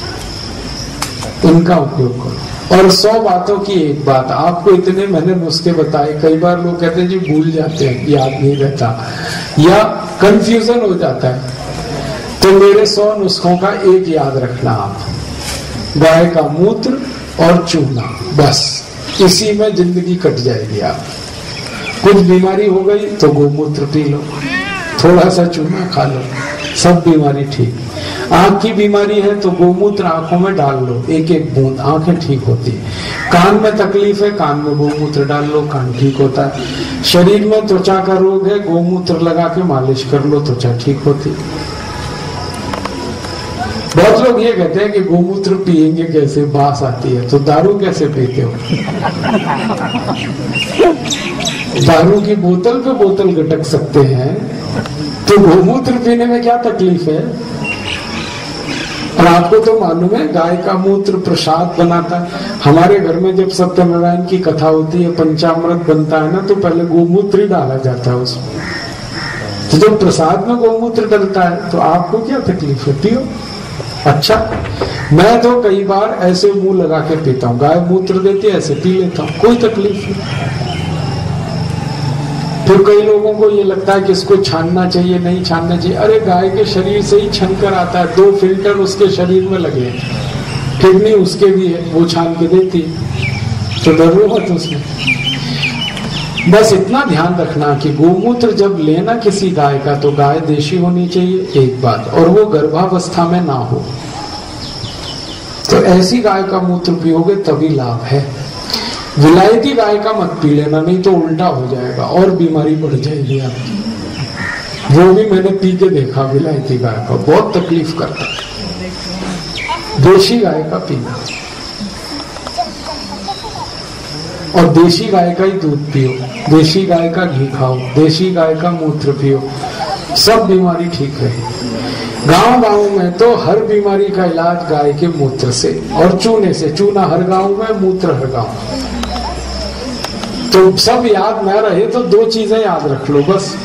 इनका उपयोग करो। और 100 बातों की एक बात, आपको इतने मैंने नुस्खे बताए, कई बार लोग कहते हैं जी भूल जाते हैं, याद नहीं रहता या कंफ्यूजन हो जाता है, तो मेरे 100 नुस्खों का एक याद रखना आप, गाय का मूत्र और चूना, बस इसी में जिंदगी कट जाएगी। आप कुछ बीमारी हो गई तो गोमूत्र पी लो, थोड़ा सा चूना खा लो, सब बीमारी ठीक। आंख की बीमारी है तो गोमूत्र आंखों में डाल लो, एक एक बूंद, आंखें ठीक होती है। कान में तकलीफ है, कान में गोमूत्र डाल लो, कान ठीक होता है। शरीर में त्वचा का रोग है, गोमूत्र लगा के मालिश कर लो, त्वचा ठीक होती है। बहुत लोग ये कहते हैं कि गोमूत्र पिएंगे कैसे, बास आती है, तो दारू कैसे पीते हो। दारू की बोतल पे बोतल गटक सकते हैं, तो गोमूत्र पीने में क्या तकलीफ है। और आपको तो मालूम है गाय का मूत्र प्रसाद बनाता है। हमारे घर में जब सत्यनारायण की कथा होती है, पंचामृत बनता है ना, तो पहले गोमूत्र ही डाला जाता है उसमें। तो जब प्रसाद में गोमूत्र डलता है तो आपको क्या तकलीफ है, पियो। अच्छा, मैं तो कई बार ऐसे मुंह लगा के पीता हूँ, गाय मूत्र देती है ऐसे पी लेता हूँ, कोई तकलीफ नहीं। फिर कई लोगों को ये लगता है कि इसको छानना चाहिए, नहीं छानना चाहिए। अरे गाय के शरीर से ही छन कर आता है, 2 फिल्टर उसके शरीर में लगे, किडनी उसके भी है, वो छान के देती है, तो डरो मत उसमें। बस इतना ध्यान रखना कि गोमूत्र जब लेना किसी गाय का तो गाय देशी होनी चाहिए, एक बात, और वो गर्भावस्था में ना हो। तो ऐसी गाय का मूत्र पियोगे तभी लाभ है। विलायती गाय का मत पी लेना, नहीं तो उल्टा हो जाएगा और बीमारी बढ़ जाएगी आपकी। वो भी मैंने पी के देखा, विलायती गाय का बहुत तकलीफ करता है। देशी गाय का पीना, और देशी गाय का ही दूध पियो, देशी गाय का घी खाओ, देशी गाय का मूत्र पियो, सब बीमारी ठीक रहेगी। गांव गांव में तो हर बीमारी का इलाज गाय के मूत्र से और चूने से। चूना हर गांव में, मूत्र हर गांव। तो सब याद ना रहे तो 2 चीजें याद रख लो बस,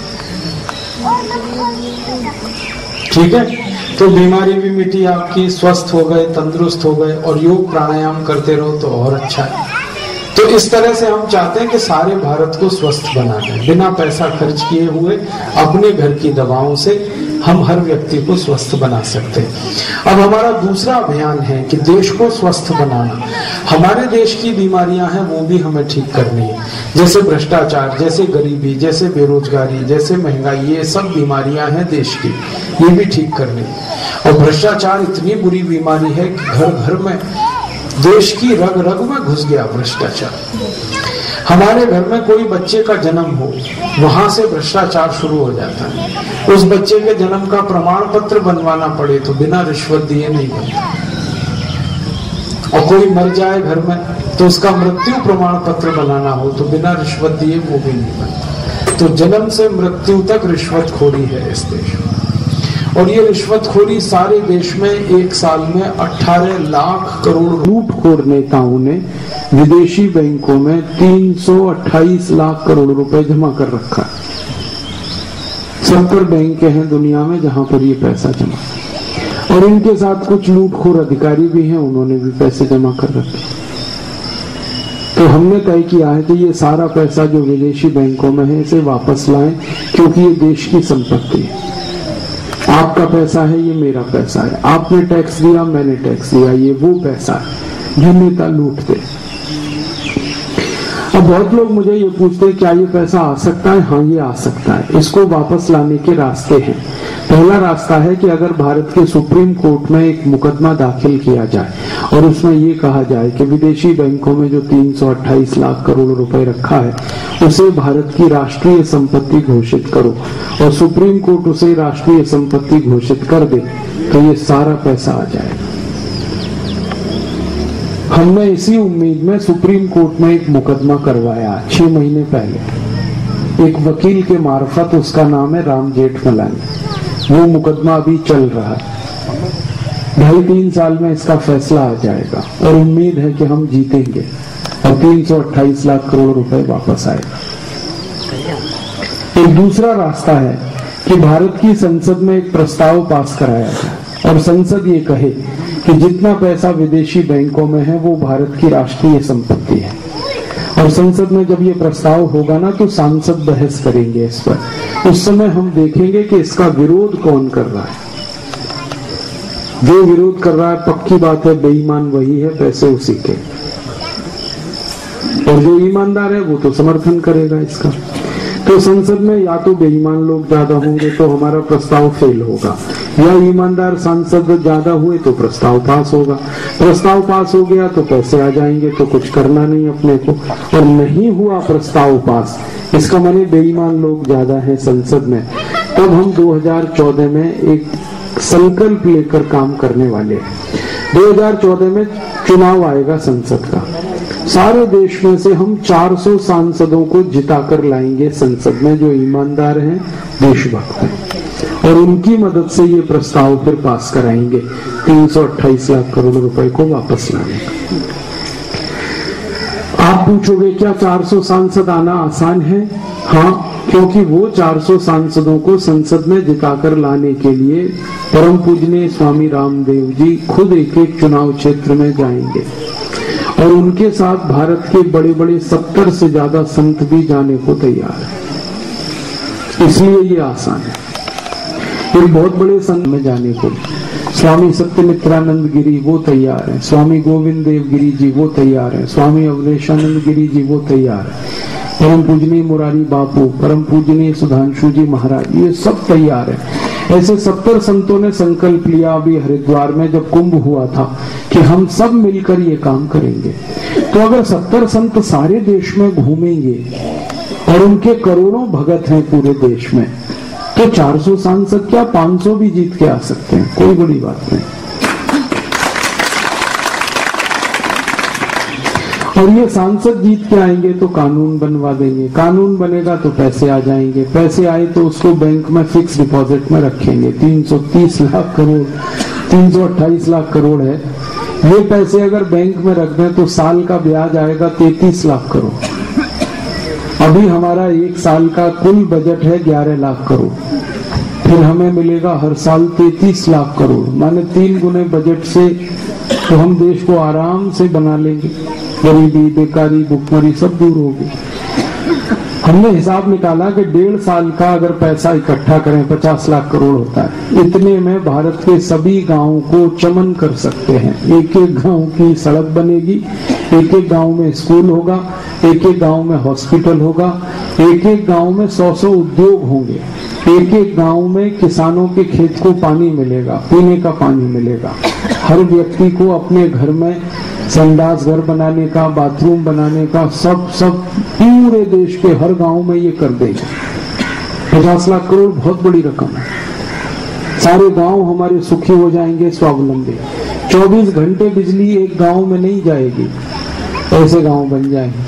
ठीक है। तो बीमारी भी मिटी आपकी, स्वस्थ हो गए, तंदुरुस्त हो गए, और योग प्राणायाम करते रहो तो और अच्छा है। तो इस तरह से हम चाहते हैं कि सारे भारत को स्वस्थ बना दें, बिना पैसा खर्च किए हुए, अपने घर की दवाओं से हम हर व्यक्ति को स्वस्थ बना सकते हैं। अब हमारा दूसरा अभियान है कि देश को स्वस्थ बनाना। हमारे देश की बीमारियां हैं वो भी हमें ठीक करनी है, जैसे भ्रष्टाचार, जैसे गरीबी, जैसे बेरोजगारी, जैसे महंगाई, ये सब बीमारियां हैं देश की, ये भी ठीक करनी है। और भ्रष्टाचार इतनी बुरी बीमारी है कि घर घर में, देश की रग रग में घुस गया भ्रष्टाचार। हमारे घर में कोई बच्चे का जन्म हो, वहां से भ्रष्टाचार शुरू हो जाता है। उस बच्चे के जन्म का प्रमाण पत्र बनवाना पड़े तो बिना रिश्वत दिए नहीं बनता। और कोई मर जाए घर में तो उसका मृत्यु प्रमाण पत्र बनाना हो तो बिना रिश्वत दिए वो भी नहीं बनता। तो जन्म से मृत्यु तक रिश्वतखोरी है इस देश में। और ये रिश्वतखोरी सारे देश में एक साल में 18 लाख करोड़ लूटखोर नेताओं ने विदेशी बैंकों में 328 लाख करोड़ रुपए जमा कर रखा है। 70 बैंक हैं दुनिया में जहां पर ये पैसा जमा, और इनके साथ कुछ लूटखोर अधिकारी भी हैं, उन्होंने भी पैसे जमा कर रखे। तो हमने तय किया है कि ये सारा पैसा जो विदेशी बैंकों में है इसे वापस लाएं, क्योंकि ये देश की संपत्ति है। आपका पैसा है, ये मेरा पैसा है। आपने टैक्स दिया, मैंने टैक्स दिया, ये वो पैसा है जो नेता लूटते। अब बहुत लोग मुझे ये पूछते हैं क्या ये पैसा आ सकता है? हाँ, ये आ सकता है। इसको वापस लाने के रास्ते हैं। पहला रास्ता है कि अगर भारत के सुप्रीम कोर्ट में एक मुकदमा दाखिल किया जाए और उसमें ये कहा जाए कि विदेशी बैंकों में जो 328 लाख करोड़ रुपए रखा है उसे भारत की राष्ट्रीय संपत्ति घोषित करो, और सुप्रीम कोर्ट उसे राष्ट्रीय संपत्ति घोषित कर दे, तो ये सारा पैसा आ जाएगा। हमने इसी उम्मीद में सुप्रीम कोर्ट में एक मुकदमा करवाया 6 महीने पहले, एक वकील के मार्फत। उसका नाम है राम जेठमलानी। वो मुकदमा अभी चल रहा है। 2.5-3 साल में इसका फैसला आ जाएगा और उम्मीद है कि हम जीतेंगे और 328 लाख करोड़ रुपए वापस आएगा। एक दूसरा रास्ता है कि भारत की संसद में एक प्रस्ताव पास कराया जाए और संसद ये कहे कि जितना पैसा विदेशी बैंकों में है वो भारत की राष्ट्रीय संपत्ति है। और संसद में जब ये प्रस्ताव होगा ना तो सांसद बहस करेंगे इस पर। उस समय हम देखेंगे कि इसका विरोध कौन कर रहा है। जो विरोध कर रहा है पक्की बात है बेईमान वही है, पैसे उसी के, और जो ईमानदार है वो तो समर्थन करेगा इसका। तो संसद में या तो बेईमान लोग ज्यादा होंगे तो हमारा प्रस्ताव फेल होगा, या ईमानदार सांसद ज्यादा हुए तो प्रस्ताव पास होगा। प्रस्ताव पास हो गया तो पैसे आ जाएंगे, तो कुछ करना नहीं अपने को। और नहीं हुआ प्रस्ताव पास, इसका माने बेईमान लोग ज्यादा हैं संसद में, तब हम 2014 में एक संकल्प लेकर काम करने वाले हैं। 2014 में चुनाव आएगा संसद का। सारे देश में से हम 400 सांसदों को जिताकर लाएंगे संसद में जो ईमानदार हैं, देशभक्त हैं, और उनकी मदद से ये प्रस्ताव फिर पास कराएंगे 328 लाख करोड़ रुपए को वापस लाने का। आप पूछोगे क्या 400 सांसद आना आसान है? हाँ, क्योंकि वो 400 सांसदों को संसद में जिताकर लाने के लिए परम पूजनीय स्वामी रामदेव जी खुद एक चुनाव क्षेत्र में जाएंगे, और उनके साथ भारत के बड़े बड़े 70 से ज्यादा संत भी जाने को तैयार है। इसलिए ये आसान है। फिर बहुत बड़े संत में जाने को स्वामी सत्यमित्रानंद गिरी वो तैयार है, स्वामी गोविंद देव गिरी जी वो तैयार है, स्वामी अवधेशानंद गिरी जी वो तैयार है, परम पूजनीय मुरारी बापू, परम पूजनीय सुधांशु जी महाराज, ये सब तैयार है। ऐसे 70 संतों ने संकल्प लिया अभी हरिद्वार में जब कुंभ हुआ था कि हम सब मिलकर ये काम करेंगे। तो अगर 70 संत सारे देश में घूमेंगे और उनके करोड़ों भगत हैं पूरे देश में, तो 400 सांसद क्या 500 भी जीत के आ सकते हैं, कोई बड़ी बात नहीं। और ये सांसद जीत के आएंगे तो कानून बनवा देंगे, कानून बनेगा तो पैसे आ जाएंगे, पैसे आए तो उसको बैंक में फिक्स डिपॉजिट में रखेंगे। 330 लाख करोड़ 328 लाख करोड़ है, ये पैसे अगर बैंक में रख दें तो साल का ब्याज आएगा 33 लाख करोड़। अभी हमारा एक साल का कुल बजट है 11 लाख करोड़, फिर हमें मिलेगा हर साल 33 लाख करोड़, माने 3 गुने बजट से तो हम देश को आराम से बना लेंगे। गरीबी, बेकारी, भुखमरी सब दूर होगी। हमने हिसाब निकाला कि 1.5 साल का अगर पैसा इकट्ठा करें 50 लाख करोड़ होता है। इतने में भारत के सभी गांवों को चमन कर सकते हैं। एक एक गांव की सड़क बनेगी, एक एक गांव में स्कूल होगा, एक एक गांव में हॉस्पिटल होगा, एक एक गांव में 100 उद्योग होंगे, एक एक गांव में किसानों के खेत को पानी मिलेगा, पीने का पानी मिलेगा। हर व्यक्ति को अपने घर में संडास घर बनाने का, बाथरूम बनाने का, सब पूरे देश के हर गांव में ये कर देंगे। 50 लाख करोड़ बहुत बड़ी रकम है। सारे गांव हमारे सुखी हो जाएंगे, स्वावलंबी। 24 घंटे बिजली एक गांव में नहीं जाएगी, ऐसे गांव बन जाएंगे।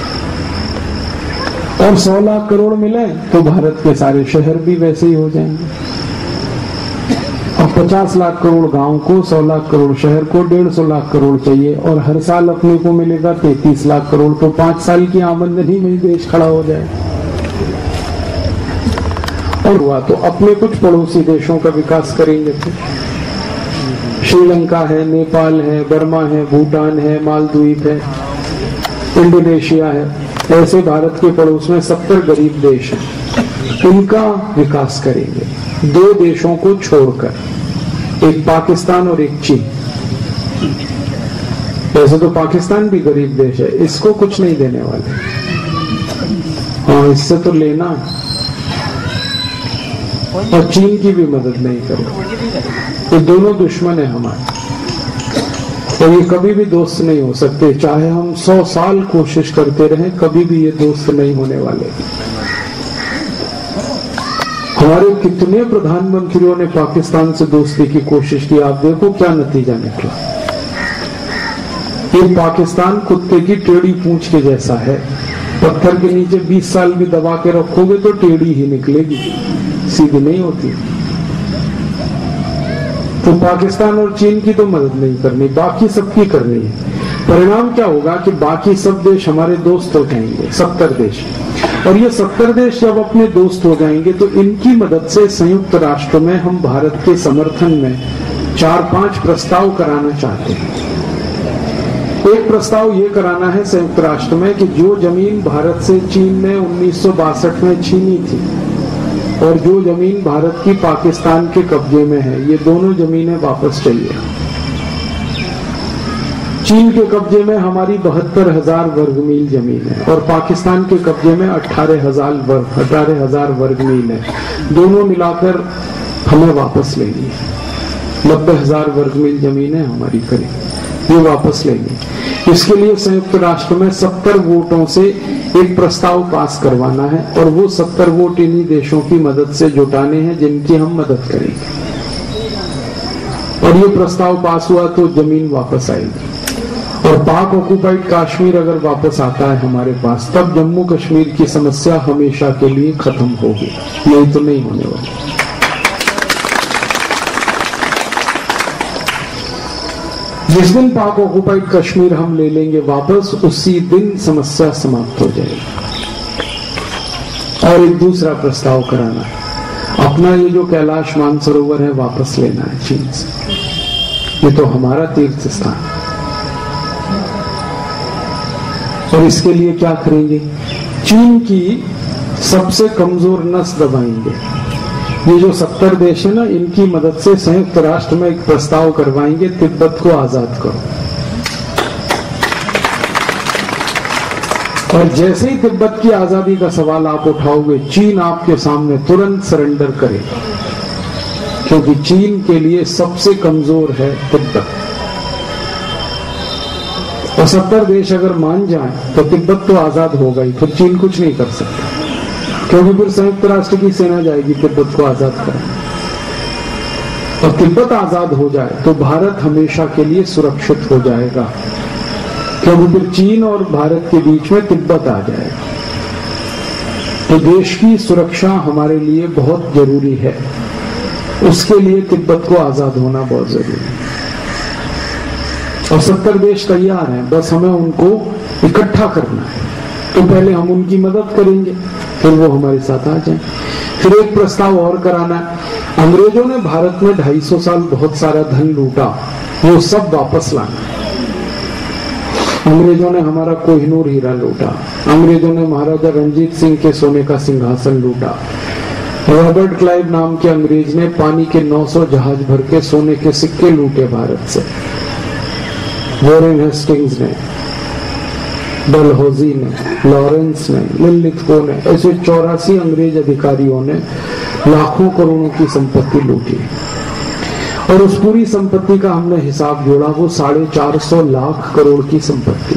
और 100 लाख करोड़ मिले तो भारत के सारे शहर भी वैसे ही हो जाएंगे। अब 50 लाख करोड़ गांव को, 100 लाख करोड़ शहर को, 150 लाख करोड़ चाहिए और हर साल अपने को मिलेगा 33 लाख करोड़। तो 5 साल की आमदनी में ही देश खड़ा हो जाए। और हुआ तो अपने कुछ पड़ोसी देशों का विकास करेंगे। श्रीलंका है, नेपाल है, बर्मा है, भूटान है, मालदीव है, इंडोनेशिया है। ऐसे भारत के पड़ोस में 70 गरीब देश हैं। उनका विकास करेंगे 2 देशों को छोड़कर, एक पाकिस्तान और एक चीन। वैसे तो पाकिस्तान भी गरीब देश है, इसको कुछ नहीं देने वाले। हाँ, इससे तो लेना, और चीन की भी मदद नहीं करें। ये दोनों दुश्मन है हमारे, और ये कभी भी दोस्त नहीं हो सकते। चाहे हम 100 साल कोशिश करते रहें, कभी भी ये दोस्त नहीं होने वाले। हमारे कितने प्रधानमंत्रियों ने पाकिस्तान से दोस्ती की कोशिश की, आप देखो क्या नतीजा निकला। ये पाकिस्तान कुत्ते की टेढ़ी पूंछ के जैसा है। पत्थर के नीचे 20 साल भी दबा के रखोगे तो टेढ़ी ही निकलेगी, सीधी नहीं होती। तो पाकिस्तान और चीन की तो मदद नहीं करनी, बाकी सबकी करनी है। परिणाम क्या होगा कि बाकी सब देश हमारे दोस्त हो जाएंगे, 70 देश। और ये 70 देश जब अपने दोस्त हो जाएंगे तो इनकी मदद से संयुक्त राष्ट्र में हम भारत के समर्थन में 4-5 प्रस्ताव कराना चाहते हैं। एक प्रस्ताव ये कराना है संयुक्त राष्ट्र में कि जो जमीन भारत से चीन ने 1962 में छीनी थी और जो जमीन भारत की पाकिस्तान के कब्जे में है, ये दोनों जमीनें वापस चाहिए। चीन के कब्जे में हमारी 72,000 वर्ग मील जमीन है और पाकिस्तान के कब्जे में 18,000 वर्ग मील है। दोनों मिलाकर हमें वापस लेनी है। 90,000 वर्ग मील जमीन है हमारी करीब, ये वापस लेंगे। इसके लिए संयुक्त राष्ट्र में 70 वोटों से एक प्रस्ताव पास करवाना है और वो 70 वोट इन्हीं देशों की मदद से जुटाने हैं जिनकी हम मदद करेंगे। और ये प्रस्ताव पास हुआ तो जमीन वापस आएगी। और पाक ऑक्युपाइड कश्मीर अगर वापस आता है हमारे पास, तब जम्मू कश्मीर की समस्या हमेशा के लिए खत्म होगी। यही तो नहीं होने वाला। जिस दिन पाक ऑक्युपाइड कश्मीर हम ले लेंगे वापस, उसी दिन समस्या समाप्त हो जाएगी। और एक दूसरा प्रस्ताव कराना है, अपना ये जो कैलाश मानसरोवर है वापस लेना है चीन से। ये तो हमारा तीर्थ स्थान है। और इसके लिए क्या करेंगे? चीन की सबसे कमजोर नस दबाएंगे। ये जो 70 देश है ना, इनकी मदद से संयुक्त राष्ट्र में एक प्रस्ताव करवाएंगे, तिब्बत को आजाद करो। और जैसे ही तिब्बत की आजादी का सवाल आप उठाओगे, चीन आपके सामने तुरंत सरेंडर करेगा, क्योंकि चीन के लिए सबसे कमजोर है तिब्बत। और 70 देश अगर मान जाएं तो तिब्बत तो आजाद होगा ही, फिर चीन कुछ नहीं कर सकता, क्योंकि फिर संयुक्त राष्ट्र की सेना जाएगी तिब्बत को आजाद करने। और तिब्बत आजाद हो जाए तो भारत हमेशा के लिए सुरक्षित हो जाएगा, क्योंकि फिर चीन और भारत के बीच में तिब्बत आ जाएगा। तो देश की सुरक्षा हमारे लिए बहुत जरूरी है, उसके लिए तिब्बत को आजाद होना बहुत जरूरी है। और 70 देश तैयार हैं, बस हमें उनको इकट्ठा करना है। तो पहले हम उनकी मदद करेंगे, फिर वो हमारे साथ आ जाए। फिर एक प्रस्ताव और कराना है। अंग्रेजों ने भारत में 250 साल बहुत सारा धन लूटा, वो सब वापस लाना है। अंग्रेजों ने हमारा कोहिनूर हीरा लूटा, अंग्रेजों ने महाराजा रंजीत सिंह के सोने का सिंहासन लूटा, रॉबर्ट क्लाइव नाम के अंग्रेज ने पानी के 900 जहाज भर के सोने के सिक्के लूटे भारत से, वॉरेन हेस्टिंग्स ने, डलहौजी ने, लॉरेंस ने, लिलिथगो ने, ऐसे 84 अंग्रेज अधिकारियों ने लाखों करोड़ों की संपत्ति लूटी और उस पूरी संपत्ति का हमने हिसाब जोड़ा, वो 450 लाख करोड़ की संपत्ति,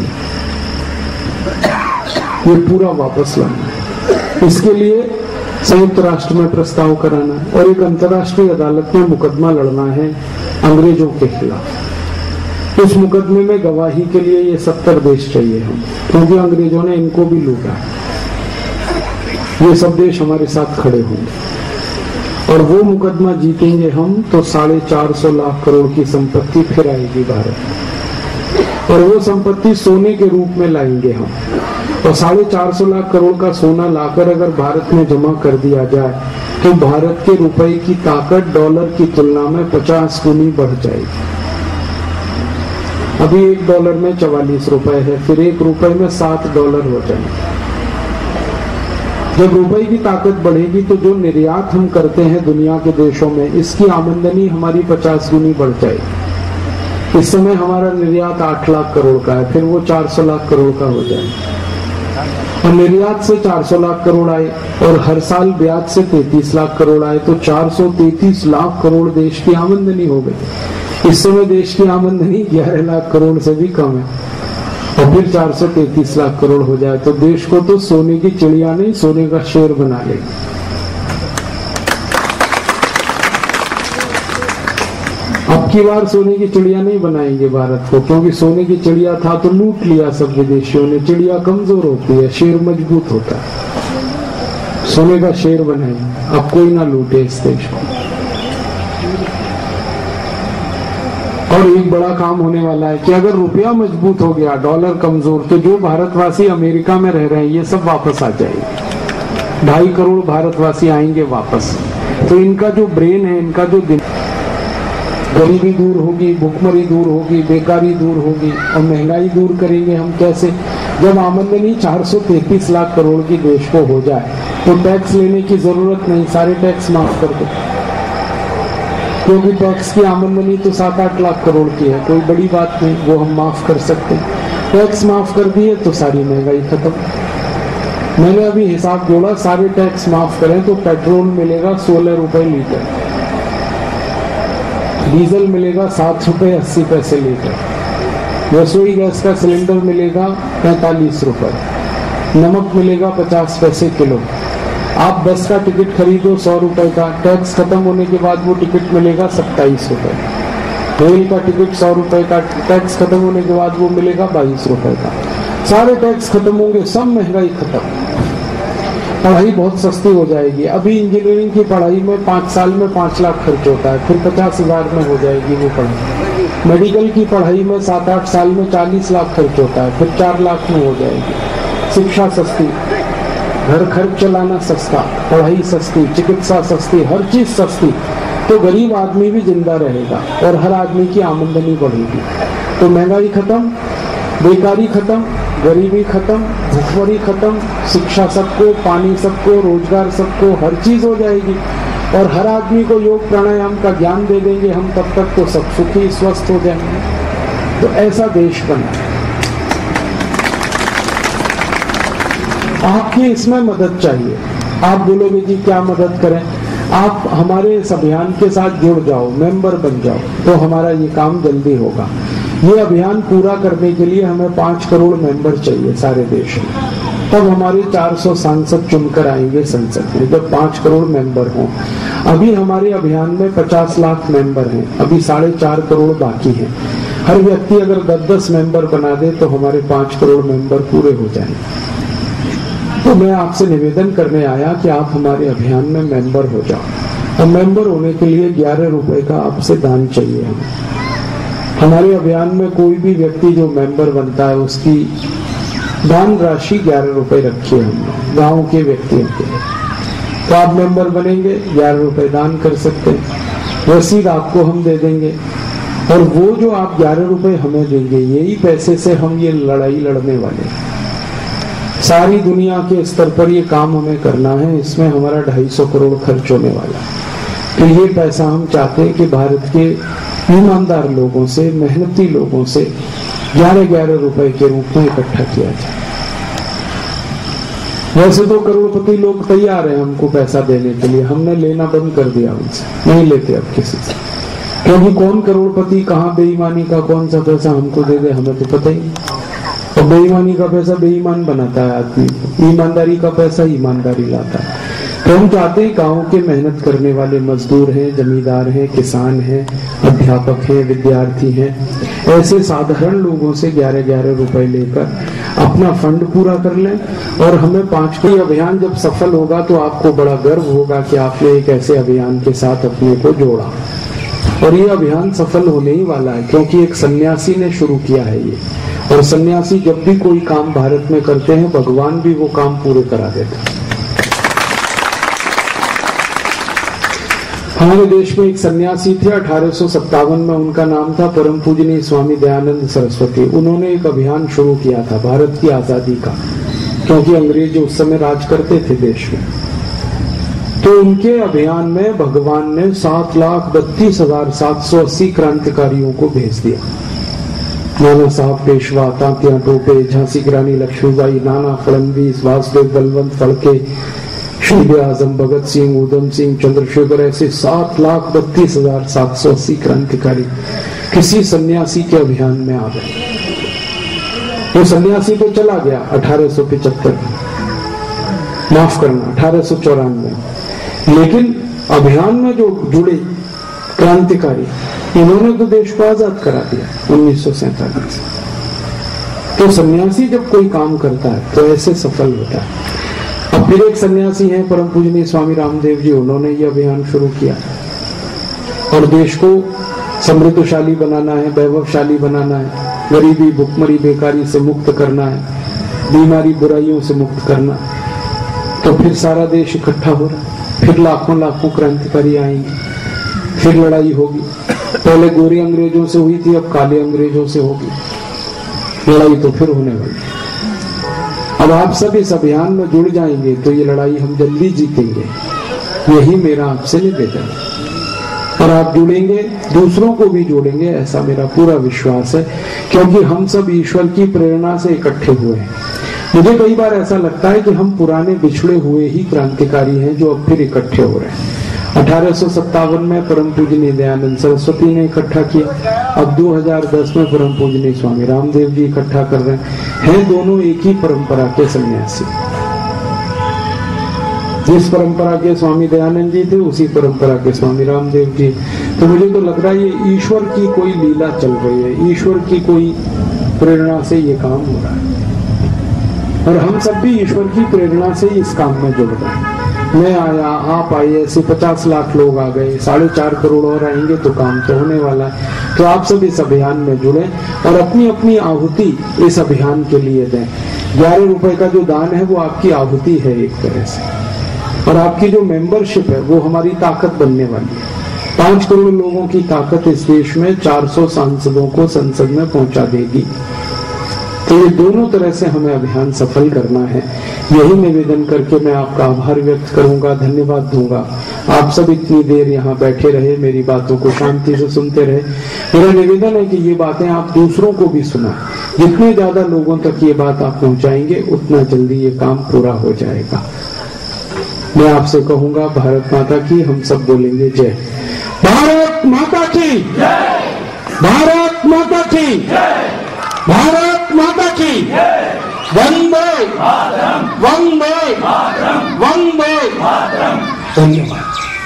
ये पूरा वापस लाना। इसके लिए संयुक्त राष्ट्र में प्रस्ताव कराना और एक अंतर्राष्ट्रीय अदालत में मुकदमा लड़ना है अंग्रेजों के खिलाफ। इस मुकदमे में गवाही के लिए ये 70 देश चाहिए हम, क्योंकि अंग्रेजों ने इनको भी लूटा। ये सब देश हमारे साथ खड़े होंगे और वो मुकदमा जीतेंगे हम तो 450 लाख करोड़ की संपत्ति फिर आएगी भारत और वो संपत्ति सोने के रूप में लाएंगे हम। और 450 लाख करोड़ का सोना लाकर अगर भारत में जमा कर दिया जाए तो भारत के रुपए की ताकत डॉलर की तुलना में 50 गुनी बढ़ जाएगी। अभी $1 में 44 रुपए है, फिर $1 में $7 हो जाएंगे। जब रुपए की ताकत बढ़ेगी तो जो निर्यात हम करते हैं दुनिया के देशों में, इसकी आमदनी हमारी 50 गुनी बढ़ जाएगी। इस समय हमारा निर्यात 8 लाख करोड़ का है, फिर वो 400 लाख करोड़ का हो जाएगा और निर्यात से 400 लाख करोड़ आए और हर साल ब्याज से 33 लाख करोड़ आए तो 433 लाख करोड़ देश की आमदनी हो गई। इस समय देश की आमदनी 11 लाख करोड़ से भी कम है और फिर 433 लाख करोड़ हो जाए तो देश को तो सोने की चिड़िया नहीं, सोने का शेर बना ले। अब की बार सोने की चिड़िया नहीं बनाएंगे भारत को, क्योंकि सोने की चिड़िया था तो लूट लिया सब विदेशियों ने। चिड़िया कमजोर होती है, शेर मजबूत होता है। सोने का शेर बनाएंगे, अब कोई ना लूटे इस देश को। और एक बड़ा काम होने वाला है कि अगर रुपया मजबूत हो गया, डॉलर कमजोर, तो जो भारतवासी अमेरिका में रह रहे हैं ये सब वापस आ जाएंगे। 2.5 करोड़ भारतवासी आएंगे वापस। तो इनका जो ब्रेन है, इनका जो दिन, गरीबी दूर होगी, भुखमरी दूर होगी, बेकारी दूर होगी और महंगाई दूर करेंगे हम कैसे? जब आमदनी 433 लाख करोड़ की देश को हो जाए तो टैक्स लेने की जरूरत नहीं, सारे टैक्स माफ कर दो, क्योंकि टैक्स की आमदनी तो 7-8 लाख करोड़ की है, कोई बड़ी बात नहीं, वो हम माफ कर सकते हैं। टैक्स माफ कर दिए तो सारी महंगाई खत्म। मैंने अभी हिसाब जोड़ा, सारे टैक्स माफ करें तो पेट्रोल मिलेगा 16 रुपए लीटर, डीजल मिलेगा 7 रुपए 80 पैसे लीटर, रसोई गैस का सिलेंडर मिलेगा 45 रुपए, नमक मिलेगा 50 पैसे किलो। आप बस का टिकट खरीदो 100 रुपए का, टैक्स खत्म होने के बाद वो टिकट मिलेगा 27 रुपए। रेल का टिकट 100 रुपए का, टैक्स खत्म होने के बाद वो मिलेगा 22 रुपए का। सारे टैक्स खत्म होंगे, सब महंगाई खत्म, पढ़ाई बहुत सस्ती हो जाएगी। अभी इंजीनियरिंग की पढ़ाई में 5 साल में 5 लाख खर्च होता है, फिर 50,000 में हो जाएगी वो पढ़ाई। मेडिकल की पढ़ाई में 7-8 साल में 40 लाख खर्च होता है, फिर 4 लाख में हो जाएगी। शिक्षा सस्ती, घर खर्च चलाना सस्ता, पढ़ाई सस्ती, चिकित्सा सस्ती, हर चीज सस्ती, तो गरीब आदमी भी जिंदा रहेगा और हर आदमी की आमदनी बढ़ेगी। तो महंगाई खत्म, बेकारी खत्म, गरीबी खत्म, भुखमरी खत्म, शिक्षा सबको, पानी सबको, रोजगार सबको, हर चीज हो जाएगी और हर आदमी को योग प्राणायाम का ज्ञान दे देंगे हम, तब तक तो सब सुखी स्वस्थ हो जाएंगे। तो ऐसा देश बना। आपकी इसमें मदद चाहिए। आप बोलोगे जी क्या मदद करें? आप हमारे इस अभियान के साथ जुड़ जाओ, मेंबर बन जाओ, तो हमारा ये काम जल्दी होगा। ये अभियान पूरा करने के लिए हमें 5 करोड़ मेंबर चाहिए सारे देश में, तब हमारे 400 सांसद चुनकर आएंगे संसद में, जब 5 करोड़ मेंबर हों। अभी हमारे अभियान में 50 लाख मेंबर हैं, अभी 4.5 करोड़ बाकी हैं। हर व्यक्ति अगर 10-10 मेंबर बना दे तो हमारे 5 करोड़ मेंबर पूरे हो जाएंगे। तो मैं आपसे निवेदन करने आया कि आप हमारे अभियान में मेंबर हो जाओ। और मेंबर होने के लिए 11 रुपए का आपसे दान चाहिए हमें। हमारे अभियान में कोई भी व्यक्ति जो मेंबर बनता है उसकी दान राशि 11 रुपए रखी है हमने गांव के व्यक्तियों के लिए। तो आप मेंबर बनेंगे, 11 रुपए दान कर सकते हैं। रसीद आपको हम दे देंगे, और वो जो आप 11 रुपए हमें देंगे, यही पैसे से हम ये लड़ाई लड़ने वाले हैं। सारी दुनिया के स्तर पर ये काम हमें करना है, इसमें हमारा 250 करोड़ खर्च होने वाला है। तो ये पैसा हम चाहते हैं कि भारत के ईमानदार लोगों से, मेहनती लोगों से 11-11 रुपए के रूप में इकट्ठा किया जाए। वैसे तो करोड़पति लोग तैयार हैं हमको पैसा देने के लिए, हमने लेना बंद कर दिया उनसे, नहीं लेते अब किसी से, क्योंकि कौन करोड़पति कहाँ बेईमानी का कौन सा पैसा हमको दे दे हमें तो पता ही नहीं। और बेईमानी का पैसा बेईमान बनाता है आदमी को, ईमानदारी का पैसा ईमानदारी लाता है। तो हम चाहते हैं गाँव के मेहनत करने वाले मजदूर हैं, जमींदार हैं, किसान हैं, अध्यापक हैं, विद्यार्थी हैं, ऐसे साधारण लोगों से 11-11 रुपए लेकर अपना फंड पूरा कर लें। और हमें 5 का अभियान जब सफल होगा तो आपको बड़ा गर्व होगा कि आपने एक ऐसे अभियान के साथ अपने को जोड़ा। और ये अभियान सफल होने ही वाला है, क्योंकि एक सन्यासी ने शुरू किया है ये। और सन्यासी जब भी कोई काम भारत में करते हैं, भगवान भी वो काम पूरे करा देते हैं। हमारे देश में एक सन्यासी थे 1857 में, उनका नाम था परम पूजनीय स्वामी दयानंद सरस्वती। उन्होंने एक अभियान शुरू किया था भारत की आजादी का, क्योंकि अंग्रेज उस समय राज करते थे देश में। तो उनके अभियान में भगवान ने 7,32,780 क्रांतिकारियों को भेज दिया। नाना साहब पेशवा, तांतिया टोपे, झांसी की रानी लक्ष्मीबाई, नाना फडणवीस, वासुदेव बलवंत फड़के, शहीद आजम भगत सिंह, उधम सिंह, चंद्रशेखर, ऐसे 7,32,780 क्रांतिकारी किसी सन्यासी के अभियान में आ गए। वो सन्यासी तो चला गया 1875, माफ करना 1894, लेकिन अभियान में जो जुड़े क्रांतिकारी, इन्होंने तो देश को आजाद करा दिया 1947। तो सन्यासी जब कोई काम करता है तो ऐसे सफल होता है। अब फिर एक सन्यासी हैं परम पूजनीय स्वामी रामदेव जी, उन्होंने ये अभियान शुरू किया और देश को समृद्धशाली बनाना है, वैभवशाली बनाना है, गरीबी, भुखमरी, बेकारी से मुक्त करना है, बीमारी बुराइयों से मुक्त करना। तो फिर सारा देश इकट्ठा हो रहा है, फिर लाखों लाखों क्रांतिकारी आएंगे, फिर लड़ाई होगी। पहले गोरे अंग्रेजों से हुई थी, अब काले अंग्रेजों से होगी लड़ाई, तो फिर होने वाली। अब आप सब इस अभियान में जुड़ जाएंगे तो ये लड़ाई हम जल्दी जीतेंगे, यही मेरा आपसे निवेदन है। और आप जुड़ेंगे, दूसरों को भी जोड़ेंगे, ऐसा मेरा पूरा विश्वास है, क्योंकि हम सब ईश्वर की प्रेरणा से इकट्ठे हुए हैं। मुझे कई बार ऐसा लगता है कि हम पुराने बिछड़े हुए ही क्रांतिकारी हैं जो अब फिर इकट्ठे हो रहे हैं। 1857 में परम पूजनीय दयानंद सरस्वती ने इकट्ठा किया, अब 2010 में परम पूजनीय स्वामी रामदेव जी इकट्ठा कर रहे हैं। दोनों एक ही परंपरा के सन्यासी। जिस परंपरा के स्वामी दयानंद जी थे, उसी परंपरा के स्वामी रामदेव जी। तो मुझे तो लग रहा है ये ईश्वर की कोई लीला चल रही है, ईश्वर की कोई प्रेरणा से ये काम हो रहा है। और हम सब भी ईश्वर की प्रेरणा से इस काम में जुड़ रहे हैं। मैं आया, आप आए, ऐसे 50 लाख लोग आ गए, 4.5 करोड़ और आएंगे तो काम तो होने वाला है। तो आप सब इस अभियान में जुड़े और अपनी अपनी आहुति इस अभियान के लिए दें। 11 रुपए का जो दान है वो आपकी आहुति है एक तरह से, और आपकी जो मेंबरशिप है वो हमारी ताकत बनने वाली है। 5 करोड़ लोगों की ताकत इस देश में 400 सांसदों को संसद में पहुंचा देगी। तो ये दोनों तरह से हमें अभियान सफल करना है। यही निवेदन करके मैं आपका आभार व्यक्त करूंगा, धन्यवाद दूंगा। आप सब इतनी देर यहाँ बैठे रहे, मेरी बातों को शांति से सुनते रहे। मेरा निवेदन है कि ये बातें आप दूसरों को भी सुनाएं। जितने ज्यादा लोगों तक ये बात आप पहुंचाएंगे, उतना जल्दी ये काम पूरा हो जाएगा। मैं आपसे कहूंगा, भारत माता की, हम सब बोलेंगे जय। भारत माता की जय, भारत माता की जय, भारत माता की वंदे वंदे वंदे। धन्यवाद।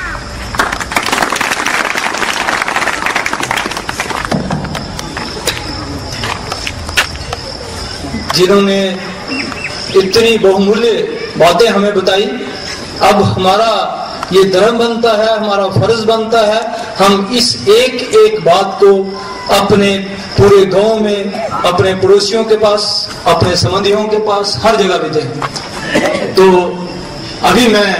जिन्होंने इतनी बहुमूल्य बातें हमें बताई, अब हमारा ये धर्म बनता है, हमारा फर्ज बनता है, हम इस एक एक बात को अपने पूरे गांव में, अपने पड़ोसियों के पास, अपने संबंधियों के पास, हर जगह पे दें। तो अभी मैं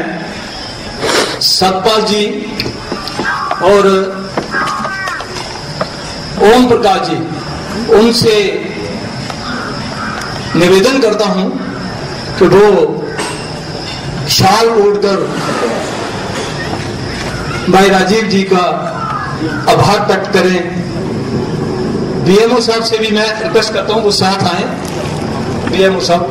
सतपाल जी और ओम प्रकाश जी, उनसे निवेदन करता हूं कि वो शाल ओढ़कर भाई राजीव जी का आभार व्यक्त करें। बीएमओ साहब से भी मैं रिक्वेस्ट करता हूं वो साथ आए। बीएमओ साहब,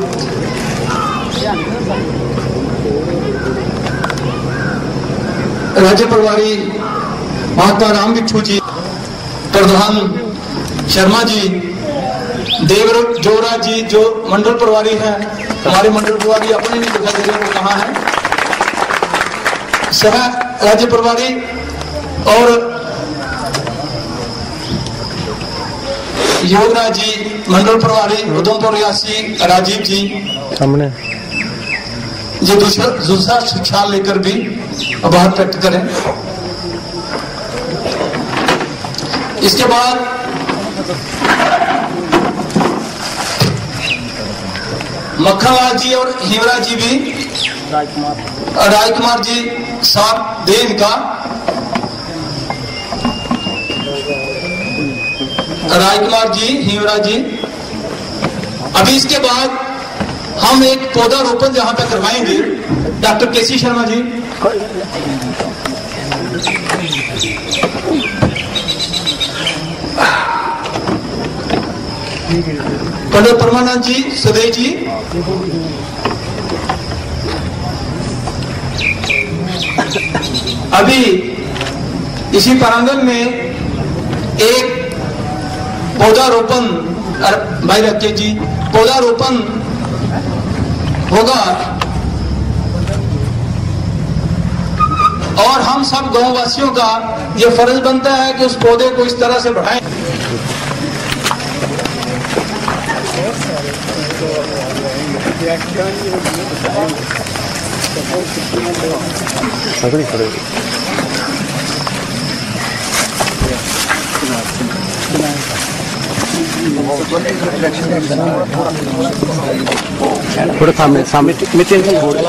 राज्य प्रभारी महात्मा राम भिक्षु जी, प्रधान शर्मा जी, देवव्रत जोरा जी जो मंडल प्रभारी हैं, हमारे मंडल प्रभारी अपने नहीं दिखा दे रहे वो कहाँ है, सह राज्य प्रभारी और योगराज जी मंडल प्रभारी उधमपुर रियासी, राजीव जी सामने ये दूसरा शिक्षा लेकर भी आभार व्यक्त करें। इसके बाद मक्खनलाल जी और हेमराज जी भी, राजकुमार जी साथ दे इनका, राजकुमार जी, हेमराज जी। अभी इसके बाद हम एक पौधारोपण जहां पे करवाएंगे, डॉक्टर केसी शर्मा जी, पंडित परमानंद जी, सुदेश जी, अभी इसी प्रांगण में एक पौधारोपण, भाई राकेश जी, पौधारोपण होगा और हम सब गांव वासियों का ये फर्ज बनता है कि उस पौधे को इस तरह से बढ़ाएं। थोड़ा सामने सामने मीटिंग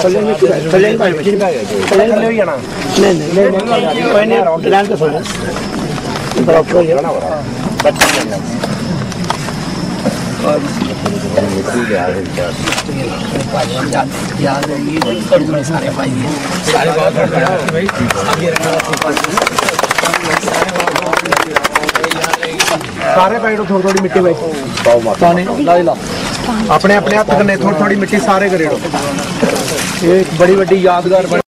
सारे पैडो थोड़ी थोड़ी मिट्टी भाई पानी ला अपने अपने हाथ करने थोड़ी थोड़ी मिट्टी सारे करेड़ो। एक बड़ी बड़ी यादगार